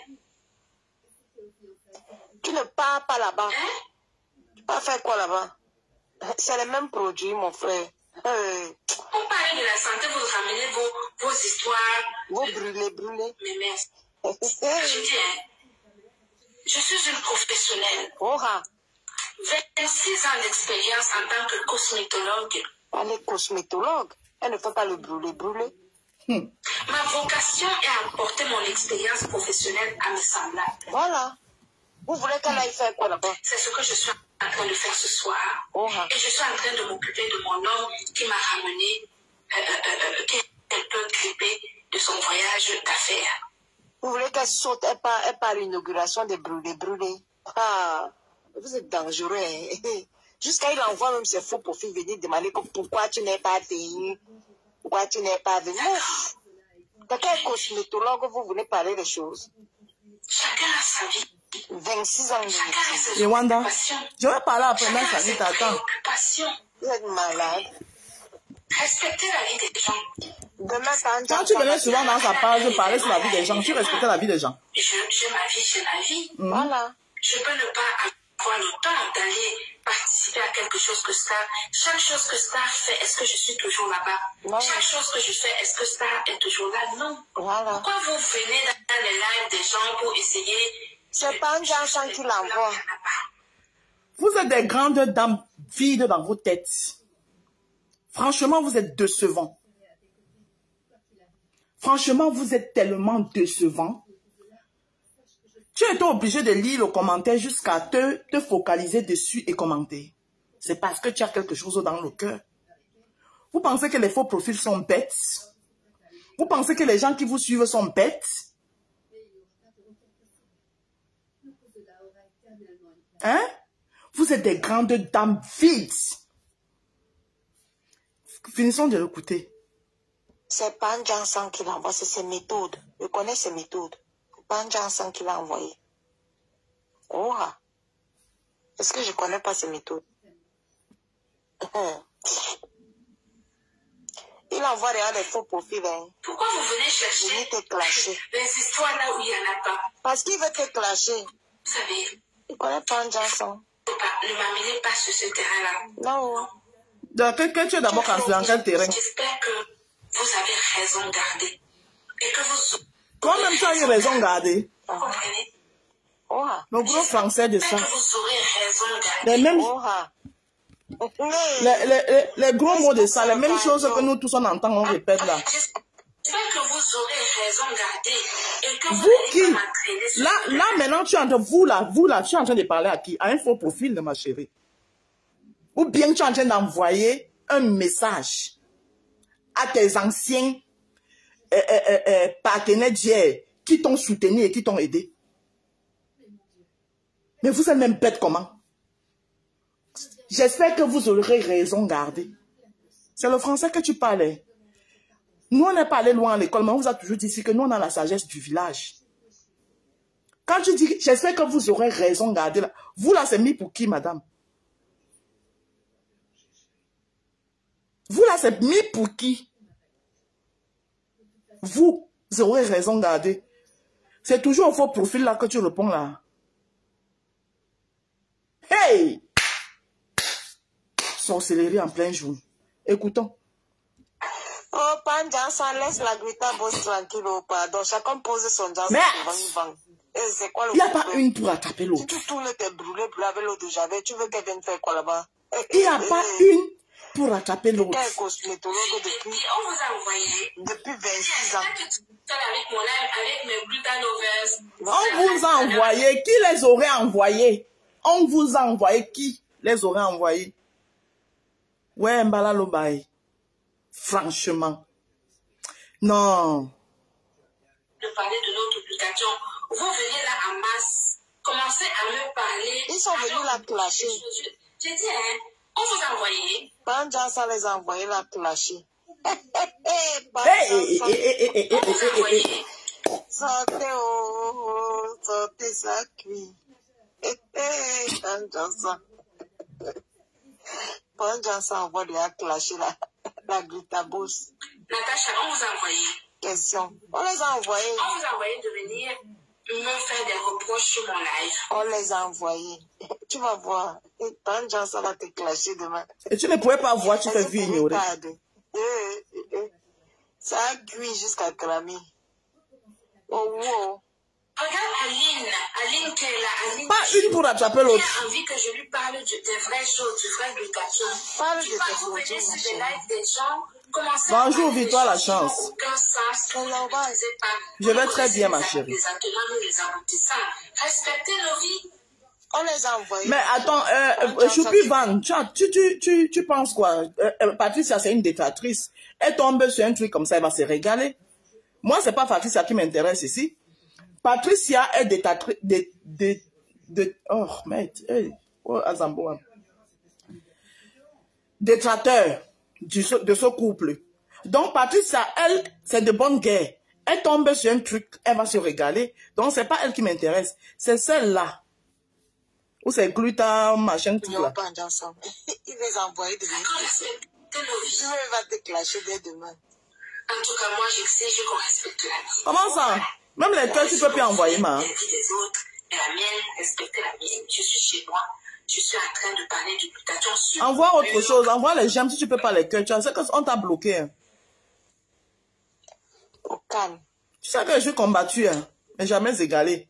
Speaker 2: Tu ne pars pas là-bas.
Speaker 3: Hein?
Speaker 2: Tu vas faire quoi là-bas? C'est les mêmes produits, mon frère. Euh,
Speaker 3: On parle de la santé, vous ramenez vos, vos histoires.
Speaker 2: vous brûlez, brûlez.
Speaker 3: Mais merci. Je dis, hein, je suis une professionnelle.
Speaker 2: Oh, ah.
Speaker 3: vingt-six ans d'expérience en tant que cosmétologue.
Speaker 2: Elle est cosmétologue. Elle ne fait pas le brûler, brûler.
Speaker 3: Ma vocation est à apporter mon expérience professionnelle à mes semblables.
Speaker 2: Voilà. Vous voulez qu'elle aille faire quoi là-bas?
Speaker 3: C'est ce que je suis en train de faire ce soir.
Speaker 2: Oh, ah.
Speaker 3: Et je suis en train de m'occuper de mon homme qui m'a ramené, euh, euh, euh, qui est un peu grippé de son voyage d'affaires.
Speaker 2: Vous voulez qu'elle saute, elle part, elle part à l'inauguration des brûlés, brûlés. Ah, vous êtes dangereux, hein. Jusqu'à il envoie même ses faux profils venir demander pourquoi tu n'es pas venu. Pourquoi tu n'es pas venu. Quelqu'un est cosmétologue, vous venez parler des choses.
Speaker 3: Chacun a sa vie.
Speaker 2: vingt-six ans de
Speaker 3: Chacun a
Speaker 2: métier.
Speaker 3: ses
Speaker 1: Yewanda,
Speaker 3: occupations.
Speaker 1: je vais parler après
Speaker 3: Chacun
Speaker 1: ma
Speaker 3: a ses
Speaker 1: famille, t'attends.
Speaker 3: préoccupations.
Speaker 2: Vous êtes malade.
Speaker 3: Respectez la vie des gens.
Speaker 2: Demain, quand
Speaker 1: Quand tu venais souvent dans sa page parler sur la vie des gens, tu respectais la vie des gens.
Speaker 3: Je- J'ai ma vie, j'ai ma vie.
Speaker 2: Voilà.
Speaker 3: Je peux ne pas avoir le temps d'aller participer à quelque chose que Star. Chaque chose que Star fait, est-ce que je suis toujours là-bas?
Speaker 2: Non.
Speaker 3: Chaque chose que je fais, est-ce que Star est toujours là? Non.
Speaker 2: Voilà.
Speaker 3: Pourquoi vous venez dans les lives des gens pour essayer?
Speaker 2: C'est pas un Johnson qui l'envoie.
Speaker 1: Vous êtes des grandes dames vides dans vos têtes. Franchement, vous êtes décevants. Franchement, vous êtes tellement décevants. Tu étais obligé de lire le commentaire jusqu'à te, te focaliser dessus et commenter. C'est parce que tu as quelque chose dans le cœur. Vous pensez que les faux profils sont bêtes? Vous pensez que les gens qui vous suivent sont bêtes? Hein? Vous êtes des grandes dames vides. Finissons de l'écouter.
Speaker 2: C'est pas un Johnson qui l'envoie, c'est ses méthodes. Je connais ses méthodes. C'est pas un Johnson qui l'a envoyé. Oh, ah. Est-ce que je connais pas ses méthodes? Il envoie rien des faux profils, hein.
Speaker 3: Pourquoi vous venez chercher
Speaker 2: Venez te clasher.
Speaker 3: les histoires là où il n'y en a pas?
Speaker 2: Parce qu'il veut te clasher.
Speaker 3: Vous savez,
Speaker 2: Il connaît pas un Johnson.
Speaker 3: faut pas- ne m'amenez pas sur ce terrain-là.
Speaker 2: Non.
Speaker 1: Donc, que, que tu es d'abord dans quel terrain?
Speaker 3: J'espère que vous avez raison de garder. Et que vous...
Speaker 1: Toi-même, tu as eu raison, regardez.
Speaker 3: Vous comprenez?
Speaker 2: Oh, ah.
Speaker 1: Le gros français de ça.
Speaker 3: J'espère que vous aurez raison de garder.
Speaker 1: Les mêmes,
Speaker 2: Oh, ah.
Speaker 1: les, les, les, les gros mots de ça, les mêmes choses que nous tous on entend, on répète là.
Speaker 3: J'espère que vous aurez raison de garder. Et que vous
Speaker 1: Vous
Speaker 3: n'allez
Speaker 1: qui?
Speaker 3: pas m'entraîner sur
Speaker 1: Là,
Speaker 3: ce
Speaker 1: là,
Speaker 3: terrain.
Speaker 1: maintenant, tu es en train, vous là, vous là, tu es en train de parler à qui? À un faux profil de ma chérie. Ou bien tu es en train d'envoyer un message à tes anciens euh, euh, euh, euh, partenaires d'hier qui t'ont soutenu et qui t'ont aidé. Mais vous êtes même bête comment? J'espère que vous aurez raison garder. C'est le français que tu parlais. Nous, on n'est pas allé loin à l'école, mais on vous a toujours dit ici que nous, on a la sagesse du village. Quand tu dis, j'espère que vous aurez raison garder là. Vous là, c'est mis pour qui, madame? Vous là, c'est mis pour qui? Vous, vous aurez raison garder. C'est toujours au faux profil là que tu réponds là. Hey! Sorcellerie en plein jour. Écoutons.
Speaker 2: Oh, pas un Johnson, laisse la Greta Boss tranquille, oh, pardon. Chacun pose son Johnson
Speaker 1: Mais-
Speaker 2: devant une banque. Et c'est quoi le
Speaker 1: Il n'y a pas
Speaker 2: problème?
Speaker 1: une pour attraper
Speaker 2: Si
Speaker 1: l'autre.
Speaker 2: tu tournes tes brûlés pour avec l'eau de Javel, tu veux qu'elle vienne faire quoi là-bas?
Speaker 1: Il n'y a pas une pour attraper l'autre.
Speaker 2: Quelqu'un est cosmétologue depuis,
Speaker 3: Et on vous a envoyé.
Speaker 2: depuis vingt-six ans.
Speaker 3: J'espère que tu es avec mon live, avec mes glutanovers.
Speaker 1: On vous a envoyé. Qui les aurait envoyés? On vous a envoyé. Qui les aurait envoyés? Ouais, Mbala Lobaye. Franchement. Non.
Speaker 3: De parler de notre publication. Vous venez là en masse commençait à me parler.
Speaker 2: Ils sont venus la clasher.
Speaker 3: J'ai dit, hein, on vous a envoyé.
Speaker 2: Pendant ça, les a envoyés la clasher.
Speaker 1: Hey, hey, hey, hey, hey,
Speaker 3: On vous a envoyé.
Speaker 2: Sortez, oh, sortez, ça cuit. Pendant ça. Pendant ça, on va lui clasher la, la glutabose.
Speaker 3: Natacha, on vous a envoyé.
Speaker 2: Question. On les a envoyés.
Speaker 3: On vous a envoyé de venir me faire des reproches sur mon live.
Speaker 2: On les a envoyés. Tu vas voir. Pendant ça va te clasher demain.
Speaker 1: Et tu ne pouvais pas voir, tu fais vu ignorer.
Speaker 2: Ça a cuit jusqu'à cramer. Oh, wow.
Speaker 3: Regarde Aline, Aline qui est là, Aline.
Speaker 1: Pas une pour attraper l'autre.
Speaker 3: Qui a envie que je lui parle de, des vraies choses, du vrai glutathion.
Speaker 2: Parle
Speaker 3: Tu
Speaker 2: de
Speaker 3: vas
Speaker 2: tes
Speaker 3: vous venir
Speaker 2: photos,
Speaker 3: sur
Speaker 2: ma
Speaker 3: des
Speaker 2: chérie.
Speaker 3: lives des gens, commencer
Speaker 1: Bonjour,
Speaker 3: à parler
Speaker 1: Victoire,
Speaker 3: des
Speaker 1: la
Speaker 3: choses qui n'ont
Speaker 1: chance.
Speaker 3: aucun sens, que vous ne maîtrisez pas.
Speaker 1: Je vais
Speaker 3: Vous
Speaker 1: très bien, ma
Speaker 3: connaissez
Speaker 1: chérie.
Speaker 3: Les attenants, les aboutissants. Respectez nos vies.
Speaker 2: On les a envoyés.
Speaker 1: Mais attends, euh, Choupi Van, tu, tu, tu, tu, tu penses quoi? euh, Patricia, c'est une détractrice. Elle tombe sur un truc comme ça, elle va se régaler. Moi, c'est pas Patricia qui m'intéresse ici. Patricia est détractrice. De, de, de, oh, merde. Hey, oh, Azamboa. Détracteur du, de ce couple. Donc, Patricia, elle, c'est de bonne guerre. Elle tombe sur un truc, elle va se régaler. Donc, c'est pas elle qui m'intéresse. C'est celle-là. Ou c'est gluta, machin, tout
Speaker 2: Ils n'ont
Speaker 1: là.
Speaker 2: pas ensemble. Ils les ont envoyés de venir.
Speaker 3: Respectez nos vies.
Speaker 2: Tu vas te clasher dès demain.
Speaker 3: En tout cas, moi, j'exige qu'on respecte la vie.
Speaker 1: Comment ça? Même les cœurs, tu peux plus envoyer, ma.
Speaker 3: La vie des autres et la mienne, respecter la mienne. Je suis chez moi. Je suis en train de parler de glutathion sur...
Speaker 1: Envoie autre chose. Envoie les j'aime si tu peux pas les cœurs. Tu sais qu'on t'a bloqué. Hein.
Speaker 2: Au calme.
Speaker 1: Tu sais que je suis combattu, hein, mais jamais égalé.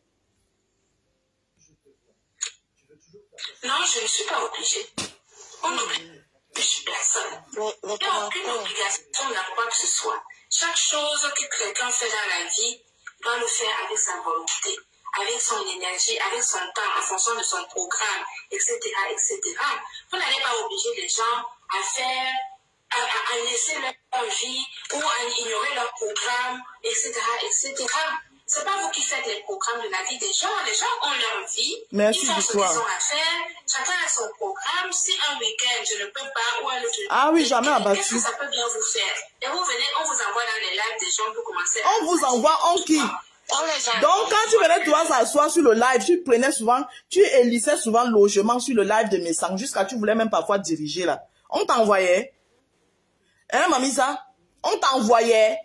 Speaker 3: Non, je ne suis pas obligée. On n'oblige personne.
Speaker 2: Les, les
Speaker 3: Il n'y a aucune
Speaker 2: commentaires.
Speaker 3: obligation à quoi que ce soit. Chaque chose que quelqu'un fait dans la vie doit le faire avec sa volonté, avec son énergie, avec son temps, en fonction de son programme, et cetera, et cetera. Vous n'allez pas obliger les gens à faire, à, à, à laisser leur vie ou à ignorer leur programme, et cetera, et cetera. C'est pas vous qui faites les programmes de la vie des gens. Les gens ont leur vie.
Speaker 1: Merci,
Speaker 3: ils font ce qu'ils
Speaker 1: Victoire.
Speaker 3: ont à faire. Chacun a son programme. Si un week-end, je ne peux pas, ou un autre
Speaker 1: Ah oui, jamais abattu.
Speaker 3: qu'est-ce que ça peut bien vous faire? Et vous venez, on vous envoie dans les lives des gens pour commencer à...
Speaker 1: On vous envoie, on qui?
Speaker 2: On les a
Speaker 1: Donc, quand tu venais toi s'asseoir sur le live, tu prenais souvent, tu élissais souvent logement sur le live de mes sangs, jusqu'à tu voulais même parfois diriger là. On t'envoyait. Hein, Mamisa? On t'envoyait.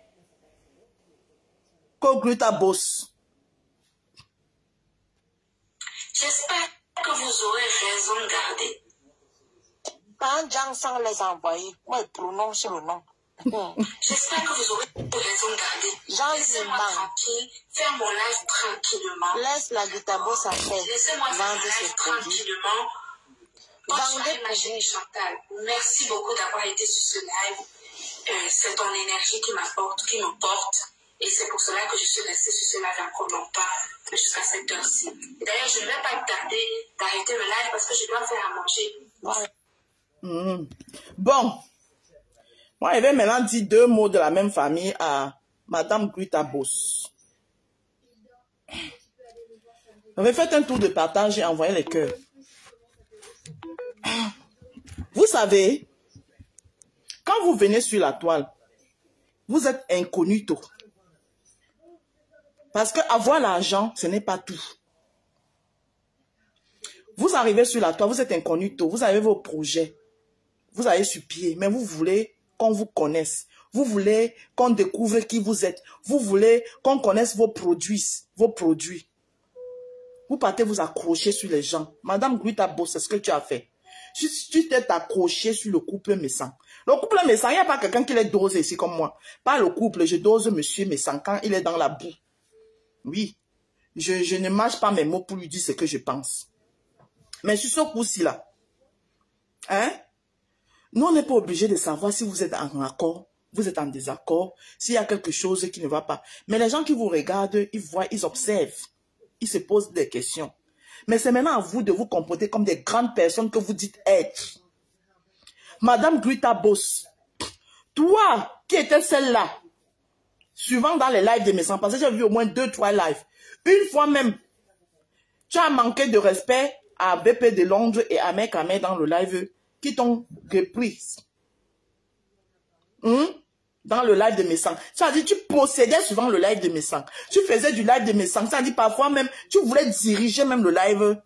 Speaker 1: Cogluta boss.
Speaker 3: J'espère que vous aurez raison de garder.
Speaker 2: Quand Jean Sang les a envoyés, moi, il prononce le nom.
Speaker 3: J'espère que vous aurez raison de garder.
Speaker 2: Jean
Speaker 3: Laissez-moi
Speaker 2: Zimban.
Speaker 3: tranquille, faire mon live tranquillement.
Speaker 2: Laisse la glutabose à faire.
Speaker 3: Laissez-moi faire mon
Speaker 2: Vendre
Speaker 3: live
Speaker 2: ses produits.
Speaker 3: tranquillement. Bonne
Speaker 2: Vendez
Speaker 3: soirée, ma
Speaker 2: produits.
Speaker 3: chérie Chantal. Merci beaucoup d'avoir été sur ce live. Euh, c'est ton énergie qui m'apporte, qui me porte. Et c'est pour cela que je suis restée sur ce live encore longtemps, jusqu'à cette heure-ci. D'ailleurs, je ne vais pas tarder d'arrêter le live parce que je dois faire à manger.
Speaker 1: Mmh. Bon. Moi, je vais maintenant dire deux mots de la même famille à Madame Gluta Boss. Refaites un tour de partage et envoyez les cœurs. Vous savez, quand vous venez sur la toile, vous êtes incognito. Parce que avoir l'argent, ce n'est pas tout. Vous arrivez sur la toile, vous êtes incognito, vous avez vos projets, vous avez sur pied, mais vous voulez qu'on vous connaisse. Vous voulez qu'on découvre qui vous êtes. Vous voulez qu'on connaisse vos produits, vos produits. Vous partez vous accrocher sur les gens. Madame Gluta Boss, c'est ce que tu as fait. Tu t'es accroché sur le couple Messan. Le couple Messan, il n'y a pas quelqu'un qui les dose ici comme moi. Pas le couple, je dose monsieur Messan quand il est dans la boue. Oui, je, je ne mâche pas mes mots pour lui dire ce que je pense. Mais sur ce coup-ci là, hein, nous on n'est pas obligé de savoir si vous êtes en accord, vous êtes en désaccord, s'il y a quelque chose qui ne va pas. Mais les gens qui vous regardent, ils voient, ils observent, ils se posent des questions. Mais c'est maintenant à vous de vous comporter comme des grandes personnes que vous dites être. Madame Gluta Boss, toi qui étais celle-là, suivant dans les lives de mes enfants, parce que j'ai vu au moins deux, trois lives. Une fois même, Tu as manqué de respect à B P de Londres et à Mec Amé dans le live qui t'ont repris. Hum? Dans le live de mes sangs. Tu as dit, tu possédais souvent le live de mes sangs. Tu faisais du live de mes sangs. Ça a dit parfois même, tu voulais diriger même le live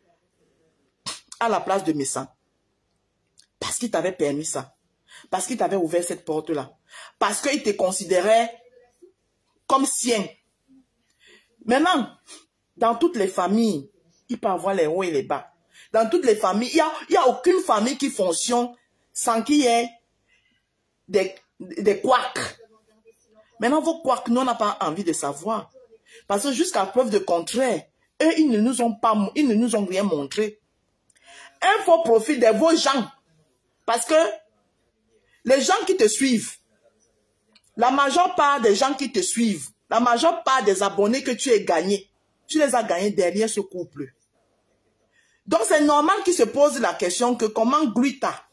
Speaker 1: à la place de mes sangs. Parce qu'il t'avait permis ça. Parce qu'il t'avait ouvert cette porte-là. Parce qu'il te considérait comme sien. Maintenant, dans toutes les familles, il peut avoir les hauts et les bas. Dans toutes les familles, il n'y a, il y a aucune famille qui fonctionne sans qu'il y ait des, des couacs. Maintenant, vos couacs, nous, on n'a pas envie de savoir. Parce que jusqu'à preuve de contraire, eux, ils ne nous ont pas, ils ne nous ont rien montré. Un faux profil de vos gens. Parce que les gens qui te suivent, la majeure part des gens qui te suivent, la majeure part des abonnés que tu as gagnés, tu les as gagnés derrière ce couple. Donc c'est normal qu'ils se posent la question que comment Gluta,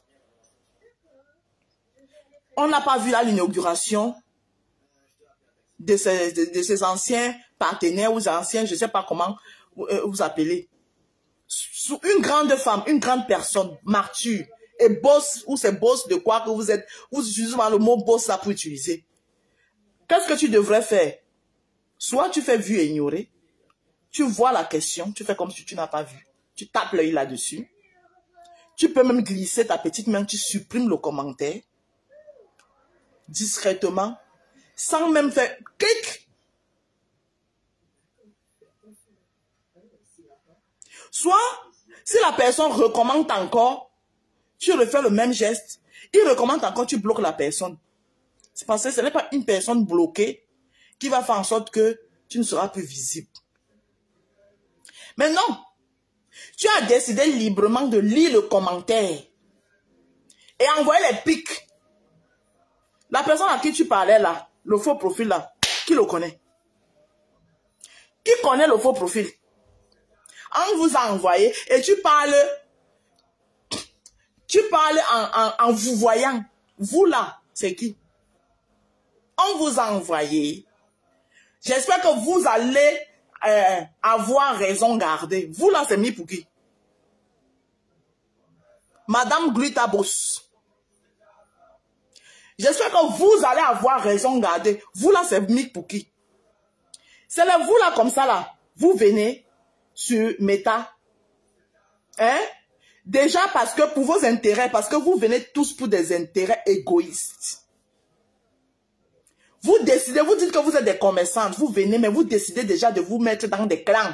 Speaker 1: on n'a pas vu là l'inauguration de ces, de, de ces anciens partenaires ou anciens, je ne sais pas comment euh, vous appelez. Une grande femme, une grande personne, martyre, et boss, ou c'est boss de quoi que vous êtes, vous utilisez le mot boss là pour utiliser. Qu'est-ce que tu devrais faire? Soit tu fais vu et ignorer, tu vois la question, tu fais comme si tu n'as pas vu, tu tapes l'œil là-dessus, tu peux même glisser ta petite main, tu supprimes le commentaire, discrètement, sans même faire clic. Soit, si la personne recommande encore, tu refais le même geste, il recommande encore, tu bloques la personne. C'est parce que ce n'est pas une personne bloquée qui va faire en sorte que tu ne seras plus visible. Mais non, tu as décidé librement de lire le commentaire et envoyer les pics. La personne à qui tu parlais là, le faux profil là, qui le connaît? Qui connaît le faux profil? On vous a envoyé et tu parles, tu parles en, en, en vous voyant. Vous là, c'est qui? On vous a envoyé. J'espère que vous allez euh, avoir raison gardée. Vous là, c'est mis pour qui? Madame Gluta Boss. J'espère que vous allez avoir raison gardée. Vous là, c'est mis pour qui? C'est là, vous là, comme ça là. Vous venez sur Meta. Hein? Déjà parce que pour vos intérêts, parce que vous venez tous pour des intérêts égoïstes. Vous décidez, vous dites que vous êtes des commerçantes, vous venez, mais vous décidez déjà de vous mettre dans des clans.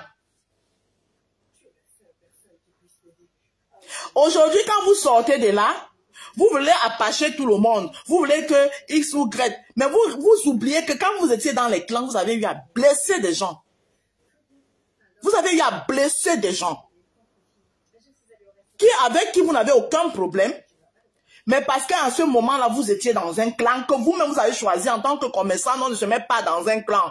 Speaker 1: Aujourd'hui, quand vous sortez de là, vous voulez apacher tout le monde. Vous voulez que X ou Y. Mais vous, vous oubliez que quand vous étiez dans les clans, vous avez eu à blesser des gens. Vous avez eu à blesser des gens. Qui, avec qui vous n'avez aucun problème. Mais parce qu'à ce moment-là, vous étiez dans un clan que vous-même vous avez choisi en tant que commerçant, on ne se met pas dans un clan.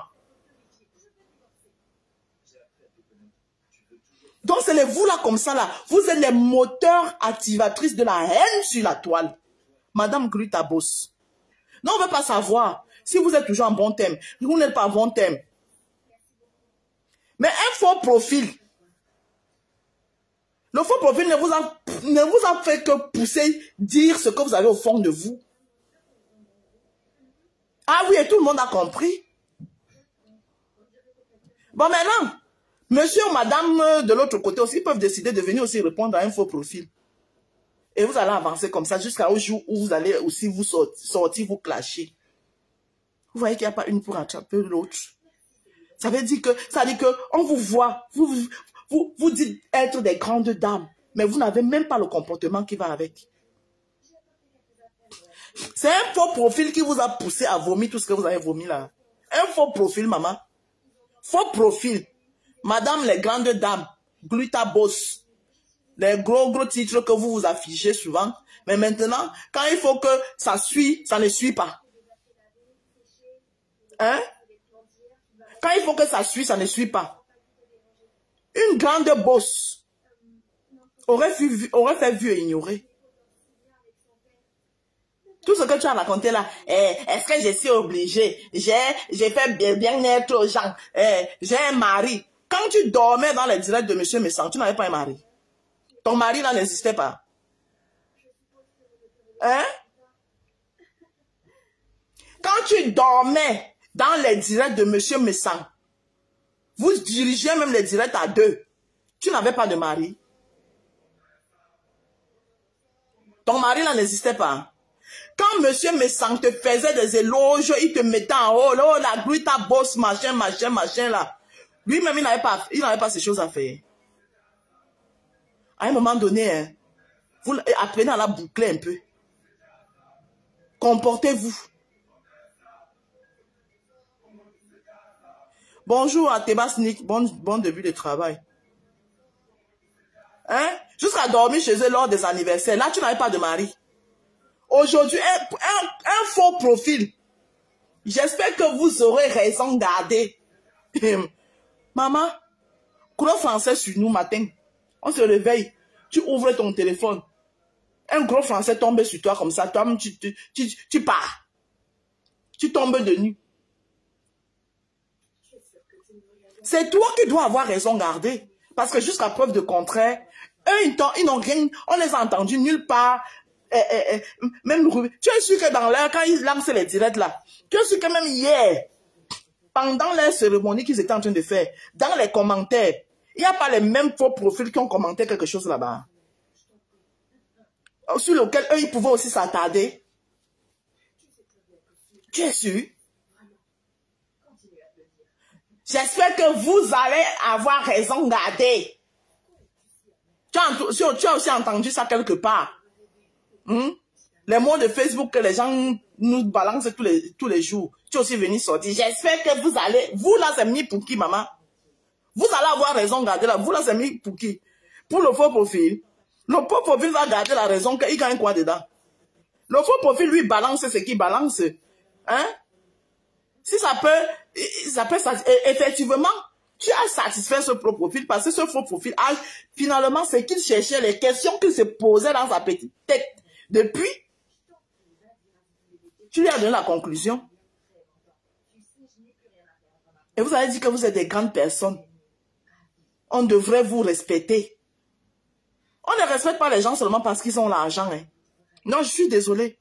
Speaker 1: Donc c'est les vous là comme ça là. Vous êtes les moteurs activatrices de la haine sur la toile. Madame Gluta Boss. Non, on ne veut pas savoir si vous êtes toujours en bon thème. Vous n'êtes pas en bon thème. Mais un faux profil. Le faux profil ne vous a, ne vous a fait que pousser, dire ce que vous avez au fond de vous. Ah oui, et tout le monde a compris. Bon, maintenant, monsieur ou madame de l'autre côté aussi peuvent décider de venir aussi répondre à un faux profil. Et vous allez avancer comme ça jusqu'au jour où vous allez aussi vous sortir, sortir vous clasher. Vous voyez qu'il n'y a pas une pour attraper l'autre. Ça veut dire que, ça veut dire que on vous voit, vous, vous, vous, vous dites être des grandes dames, mais vous n'avez même pas le comportement qui va avec. C'est un faux profil qui vous a poussé à vomir tout ce que vous avez vomi là. Un faux profil, maman. Faux profil. Madame les grandes dames, Gluta Boss. Les gros gros titres que vous vous affichez souvent. Mais maintenant, quand il faut que ça suit, ça ne suit pas. Hein? Quand il faut que ça suit, ça ne suit pas. Une grande bosse aurait, vu, aurait fait vu et ignorer. Tout ce que tu as raconté là, eh, est-ce que je suis obligée? J'ai fait bien, bien être aux gens. Eh, j'ai un mari. Quand tu dormais dans les directs de monsieur Messang, tu n'avais pas un mari. Ton mari là n'existait pas. Hein? Quand tu dormais dans les directs de monsieur Messang, vous dirigiez même les directs à deux. Tu n'avais pas de mari. Ton mari là n'existait pas. Quand monsieur Messang te faisait des éloges, il te mettait en haut, oh, la grue, ta bosse, machin, machin, machin là. Lui-même, il n'avait pas, il n'avait pas ces choses à faire. À un moment donné, hein, vous apprenez à la boucler un peu. Comportez-vous. Bonjour à Tébasnik, bon, bon début de travail. Hein? Jusqu'à dormir chez eux lors des anniversaires. Là, tu n'avais pas de mari. Aujourd'hui, un, un, un faux profil. J'espère que vous aurez raison de garder. Maman, cours français sur nous matin. On se réveille. Tu ouvres ton téléphone. Un gros français tombe sur toi comme ça. Toi, tu, tu, tu, tu pars. Tu tombes de nu. C'est toi qui dois avoir raison garder. Parce que jusqu'à preuve de contraire, eux, ils n'ont rien, on les a entendus nulle part. Eh, eh, eh, même, tu es sûr que dans l'heure, quand ils lancent les directs là, tu es sûr que même hier, pendant les cérémonies qu'ils étaient en train de faire, dans les commentaires, il n'y a pas les mêmes faux profils qui ont commenté quelque chose là-bas. Sur lequel eux, ils pouvaient aussi s'attarder. Tu es sûr? J'espère que vous allez avoir raison garder. Tu as, tu as aussi entendu ça quelque part. Hmm? Les mots de Facebook que les gens nous balancent tous les, tous les jours. Tu es aussi venu sortir. J'espère que vous allez... Vous là, c'est mis pour qui, maman? Vous allez avoir raison garder là. Vous là, c'est mis pour qui? Pour le faux profil. Le faux profil va garder la raison qu'il gagne quoi dedans? Le faux profil, lui, balance ce qu'il balance. Hein? Si ça peut, ça peut, effectivement, tu as satisfait ce faux profil parce que ce faux profil, a, finalement, c'est qu'il cherchait les questions qu'il se posait dans sa petite tête. Depuis, tu lui as donné la conclusion. Et vous avez dit que vous êtes des grandes personnes. On devrait vous respecter. On ne respecte pas les gens seulement parce qu'ils ont l'argent. Hein. Non, je suis désolée.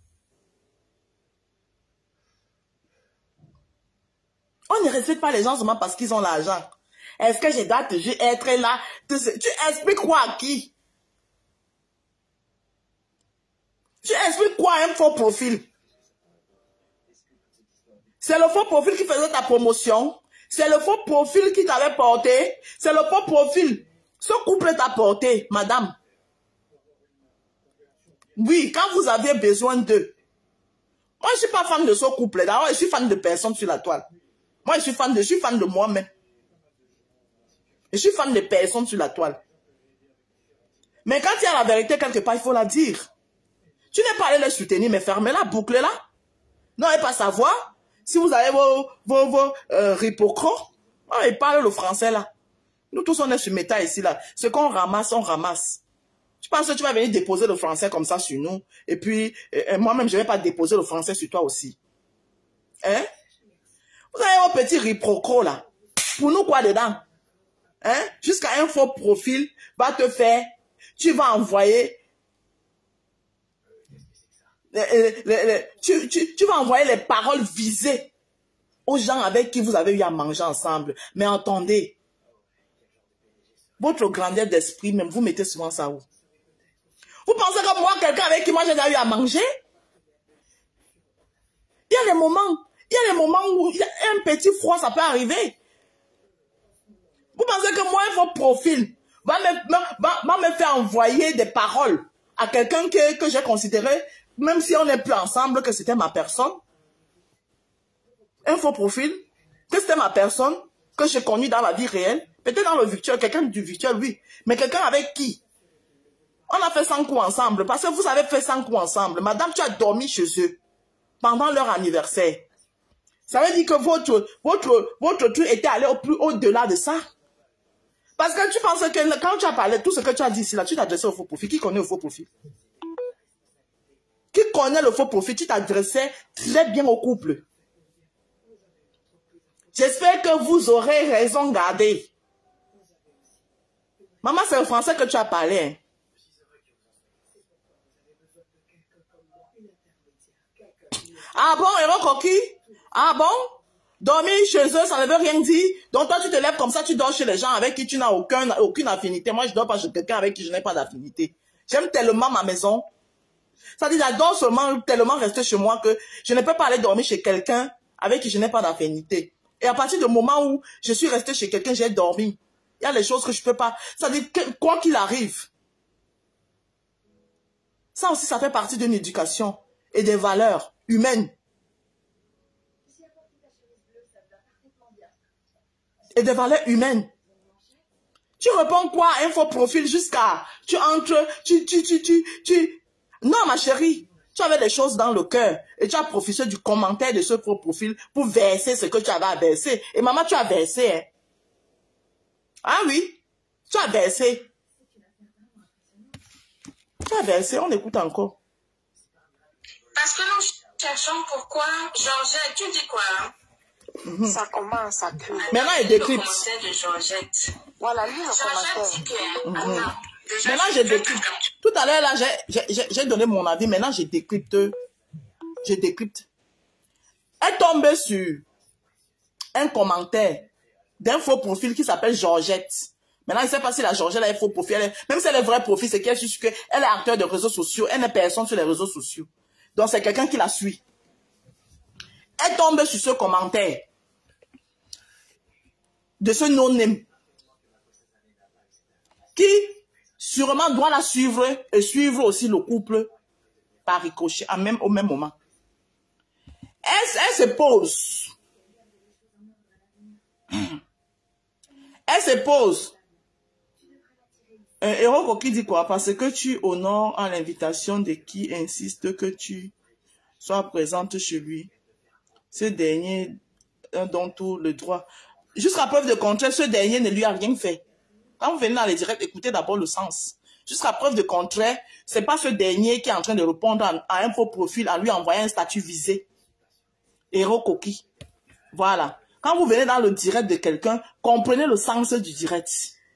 Speaker 1: On ne respecte pas les gens seulement parce qu'ils ont l'argent. Est-ce que je dois toujours être là? Tu expliques quoi à qui? Tu expliques quoi à un faux profil? C'est le faux profil qui faisait ta promotion. C'est le faux profil qui t'avait porté. C'est le faux profil. Ce couple t'a porté, madame. Oui, quand vous avez besoin d'eux. Moi, je ne suis pas fan de ce couple. D'abord, je suis fan de personne sur la toile. Moi, je suis fan de, je suis fan de moi-même. Je suis fan de personnes sur la toile. Mais quand il y a la vérité quelque part, il faut la dire. Tu n'es pas allé les soutenir, mais fermez-la, bouclez-la. Non, et pas savoir. Si vous avez vos, vos, vos euh, ripocrites, oh, ils parlent le français là. Nous tous, on est sur méta ici là. Ce qu'on ramasse, on ramasse. Tu penses que tu vas venir déposer le français comme ça sur nous. Et puis, euh, moi-même, je ne vais pas déposer le français sur toi aussi. Hein? Vous avez un petit riproquo là. Pour nous, quoi dedans? Hein? Jusqu'à un faux profil va te faire. Tu vas envoyer. Les, les, les, les, tu, tu, tu vas envoyer les paroles visées aux gens avec qui vous avez eu à manger ensemble. Mais entendez. Votre grandeur d'esprit, même, vous mettez souvent ça où? Vous pensez que moi, quelqu'un avec qui moi j'ai déjà eu à manger? Il y a des moments. Il y a des moments où il y a un petit froid, ça peut arriver. Vous pensez que moi, votre profil va me, va, va me faire envoyer des paroles à quelqu'un que, que j'ai considéré, même si on n'est plus ensemble, que c'était ma personne? Un faux profil, que c'était ma personne, que j'ai connue dans la vie réelle. Peut-être dans le virtuel, quelqu'un du virtuel, oui. Mais quelqu'un avec qui? On a fait cent coups ensemble, parce que vous avez fait cent coups ensemble. Madame, tu as dormi chez eux pendant leur anniversaire. Ça veut dire que votre, votre, votre truc était allé au plus au-delà de ça. Parce que tu penses que quand tu as parlé, tout ce que tu as dit ici, là, tu t'adressais au faux profil. Qui connaît le faux profil? Qui connaît le faux profil? Tu t'adressais très bien au couple. J'espère que vous aurez raison gardée. Maman, c'est le français que tu as parlé. Hein. Ah bon, Héros Coquille? Ah bon? Dormir chez eux, ça ne veut rien dire. Donc toi, tu te lèves comme ça, tu dors chez les gens avec qui tu n'as aucun, aucune affinité. Moi, je ne dors pas chez quelqu'un avec qui je n'ai pas d'affinité. J'aime tellement ma maison. Ça dit, j'adore seulement tellement rester chez moi que je ne peux pas aller dormir chez quelqu'un avec qui je n'ai pas d'affinité. Et à partir du moment où je suis resté chez quelqu'un, j'ai dormi. Il y a des choses que je ne peux pas. Ça dit, que, quoi qu'il arrive. Ça aussi, ça fait partie d'une éducation et des valeurs humaines. Et des valeurs humaines. Tu réponds quoi à un faux profil jusqu'à... Tu entres, tu, tu, tu, tu, tu... Non, ma chérie, tu avais des choses dans le cœur et tu as profité du commentaire de ce faux profil pour verser ce que tu avais à verser. Et maman, tu as versé, hein. Ah oui, tu as versé. Tu as versé, on écoute encore.
Speaker 3: Parce que nous cherchons pourquoi, Georgette, tu dis quoi hein?
Speaker 2: Mm-hmm. Ça commence à cuire.
Speaker 1: Maintenant, il décrypte.
Speaker 3: Le commentaire de Georgette.
Speaker 2: Voilà, lui, le
Speaker 3: Georgette dit que...
Speaker 1: Mm-hmm.
Speaker 3: Ah, déjà,
Speaker 1: maintenant, je décrypte. Tout à l'heure, là, j'ai donné mon avis. Maintenant, je décrypte. Je décrypte. Elle tombe sur un commentaire d'un faux profil qui s'appelle Georgette. Maintenant, il ne sait pas si la Georgette a un faux profil. Elle, même si elle est vrai profil, c'est qu'elle est, elle est acteur de réseaux sociaux. Elle n'est personne sur les réseaux sociaux. Donc, c'est quelqu'un qui la suit. Elle tombe sur ce commentaire de ce non-name qui sûrement doit la suivre et suivre aussi le couple par ricochet même, au même moment. Elle, elle se pose. Elle se pose. Un héros qui dit quoi? Parce que tu honores à l'invitation de qui insiste que tu sois présente chez lui. Ce dernier dont tout le droit. Jusqu'à preuve de contraire, ce dernier ne lui a rien fait. Quand vous venez dans les directs, écoutez d'abord le sens. Jusqu'à preuve de contraire, c'est pas ce dernier qui est en train de répondre à, à un faux profil, à lui envoyer un statut visé. Héros coquille. Voilà. Quand vous venez dans le direct de quelqu'un, comprenez le sens du direct.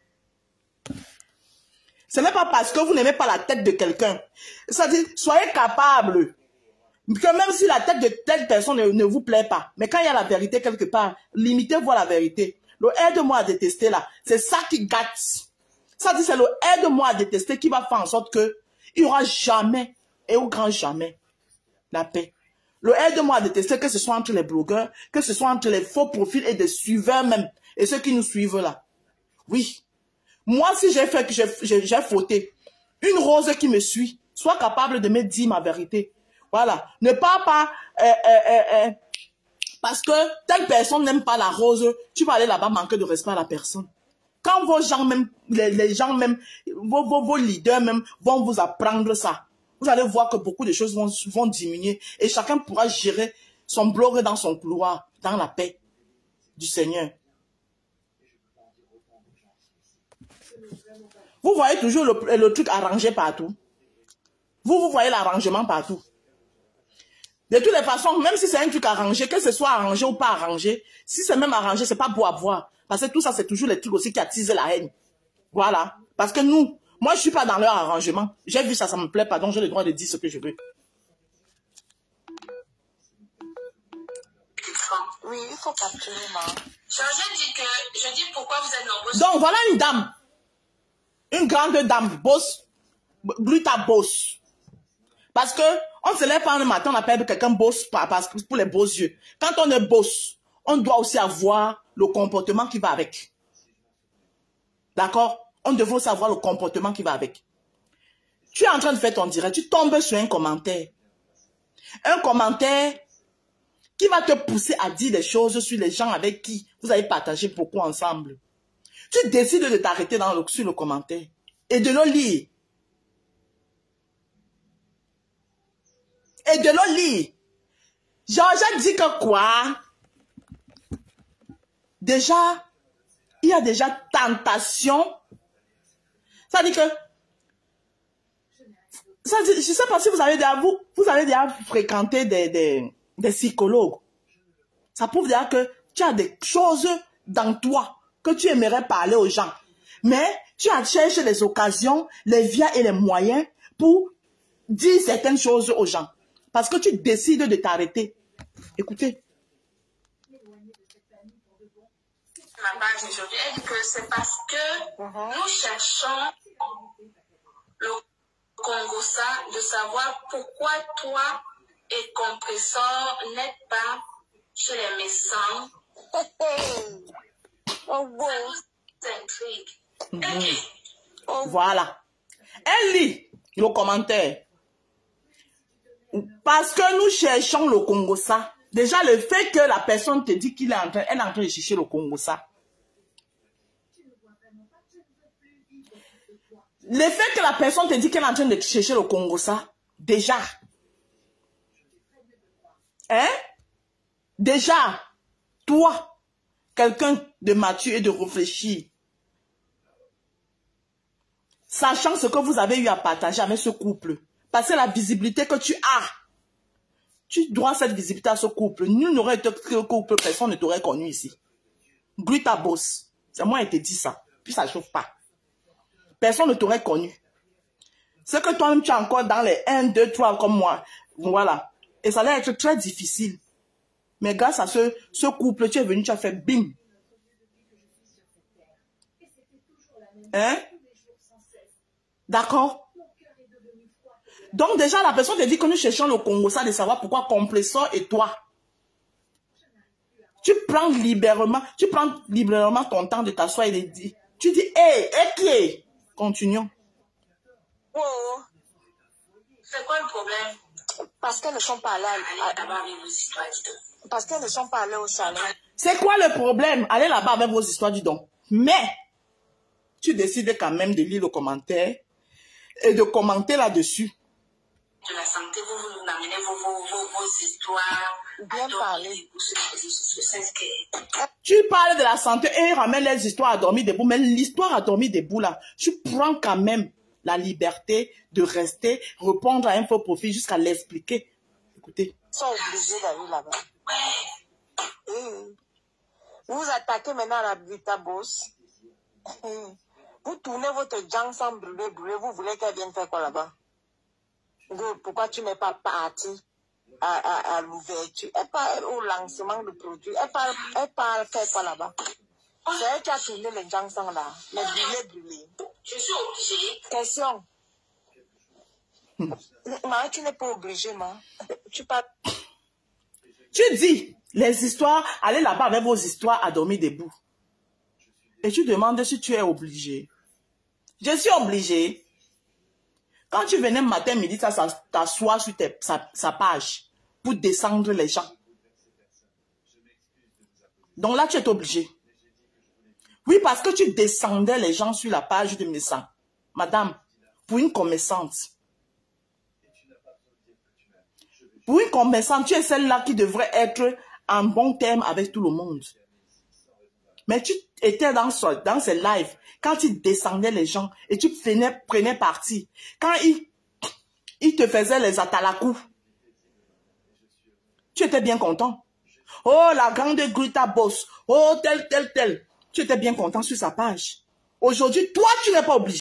Speaker 1: Ce n'est pas parce que vous n'aimez pas la tête de quelqu'un. C'est-à-dire, soyez capable que même si la tête de telle personne ne, ne vous plaît pas, mais quand il y a la vérité quelque part, limitez-vous à la vérité. Le aide-moi à détester là, c'est ça qui gâte. Ça dit, c'est le aide-moi à détester qui va faire en sorte que il n'y aura jamais, et au grand jamais, la paix. Le aide-moi à détester, que ce soit entre les blogueurs, que ce soit entre les faux profils et des suiveurs même, et ceux qui nous suivent là. Oui. Moi, si j'ai fait que j'ai fauté, une rose qui me suit, soit capable de me dire ma vérité. Voilà. Ne parle pas euh, euh, euh, euh, parce que telle personne n'aime pas la rose, tu vas aller là-bas manquer de respect à la personne. Quand vos gens même, les, les gens même, vos, vos, vos leaders même vont vous apprendre ça, vous allez voir que beaucoup de choses vont, vont diminuer et chacun pourra gérer son blog dans son couloir, dans la paix du Seigneur. Vous voyez toujours le, le truc arrangé partout. Vous, vous voyez l'arrangement partout. De toutes les façons, même si c'est un truc arrangé, que ce soit arrangé ou pas arrangé, si c'est même arrangé, c'est pas beau à voir. Parce que tout ça, c'est toujours les trucs aussi qui attisent la haine. Voilà. Parce que nous, moi, je suis pas dans leur arrangement. J'ai vu ça, ça me plaît pas, donc j'ai le droit de dire ce que je veux.
Speaker 2: Oui, il faut capturer, maman.
Speaker 3: Je dis que, je dis pourquoi vous êtes nombreux.
Speaker 1: Donc, voilà une dame. Une grande dame, boss, gluta boss. Parce que on se lève pas le matin, on appelle quelqu'un boss parce que pour les beaux yeux. Quand on est boss, on doit aussi avoir le comportement qui va avec. D'accord? On devrait aussi avoir le comportement qui va avec. Tu es en train de faire ton direct, tu tombes sur un commentaire. Un commentaire qui va te pousser à dire des choses sur les gens avec qui vous avez partagé beaucoup ensemble. Tu décides de t'arrêter dans le, sur le commentaire et de le lire. Et de le lire. Georges dit que quoi? Déjà, il y a déjà tentation. Ça dit que, ça dit, je ne sais pas si vous avez déjà, vous, vous avez déjà fréquenté des, des, des psychologues. Ça prouve déjà que tu as des choses dans toi que tu aimerais parler aux gens. Mais tu cherches les occasions, les vias et les moyens pour dire certaines choses aux gens. Parce que tu décides de t'arrêter. Écoutez.
Speaker 3: Ma page aujourd'hui, elle dit que c'est parce que uh-huh. nous cherchons le Congo-ça de savoir pourquoi toi et compresseur n'êtes pas chez les médecins.
Speaker 2: Oh bon.
Speaker 3: Ça nous intrigue.
Speaker 1: Mm-hmm.
Speaker 3: Okay.
Speaker 1: Oh. Voilà. Elle lit le commentaire. Parce que nous cherchons le Congo-ça. Déjà, le fait que la personne te dit qu'il est en train, elle est en train de chercher le Congo-ça. Le fait que la personne te dit qu'elle est en train de chercher le Congo-ça, déjà. Hein? Déjà, toi, quelqu'un de mature et de réfléchi, sachant ce que vous avez eu à partager avec ce couple, parce que la visibilité que tu as, tu dois cette visibilité à ce couple. Nous n'aurait été que le couple, personne ne t'aurait connu ici. Grue ta bosse. C'est moi qui te dis ça. Puis ça ne chauffe pas. Personne ne t'aurait connu. C'est que toi-même, tu es encore dans les un, deux, trois comme moi. Voilà. Et ça allait être très difficile. Mais grâce à ce, ce couple, tu es venu, tu as fait bing. Hein? D'accord? Donc déjà, la personne te dit que nous cherchons le Congo, ça de savoir pourquoi Compresseur et toi. Tu prends librement, tu prends librement ton temps de t'asseoir et de dire, tu dis, hé, hey, ok, continuons.
Speaker 2: Oh.
Speaker 3: C'est quoi le problème?
Speaker 2: Parce qu'elles ne sont pas allées à... Parce qu'elles ne sont pas allées au salon.
Speaker 1: C'est quoi le problème? Allez là-bas avec vos histoires du don. Mais, tu décides quand même de lire le commentaire et de commenter là-dessus.
Speaker 3: De la santé, vous, vous nous amenez vos, vos, vos, vos histoires.
Speaker 2: Bien parler.
Speaker 1: Tu parles de la santé et ramène les histoires à dormir debout. Mais l'histoire à dormir debout là, tu prends quand même la liberté de rester, répondre à un faux profil jusqu'à l'expliquer. Écoutez.
Speaker 2: Ils sont obligés d'aller là-bas.
Speaker 3: Ouais.
Speaker 2: Mmh. Vous attaquez maintenant à la Vita Boss. Mmh. Vous tournez votre jang sans brûler, brûler. Vous voulez qu'elle vienne faire quoi là-bas? Pourquoi tu n'es pas parti à, à, à l'ouverture? Elle parle au lancement du produit. Elle parle, elle parle faire quoi là-bas? C'est elle qui a tourné les jang sans là. Les brûler, brûler.
Speaker 3: Je suis obligée.
Speaker 2: Question. Ma, tu n'es pas obligée, ma. Tu parles.
Speaker 1: Tu dis les histoires, allez là-bas avec vos histoires à dormir debout. Et tu demandes si tu es obligé. Je suis obligée. Quand tu venais matin, midi, ça, ça t'assoit sur tes, sa, sa page pour descendre les gens. Donc là, tu es obligé. Oui, parce que tu descendais les gens sur la page de médecin. Madame, pour une commerçante. Pour une commerçante, tu es celle-là qui devrait être en bon terme avec tout le monde. Mais tu étais dans, ce, dans ces lives, quand tu descendais les gens et tu prenais, prenais parti, quand ils, ils te faisaient les atalakou, tu étais bien content. Oh, la grande Grita Boss, oh, tel, tel, tel. Tu étais bien content sur sa page. Aujourd'hui, toi, tu n'es pas obligé.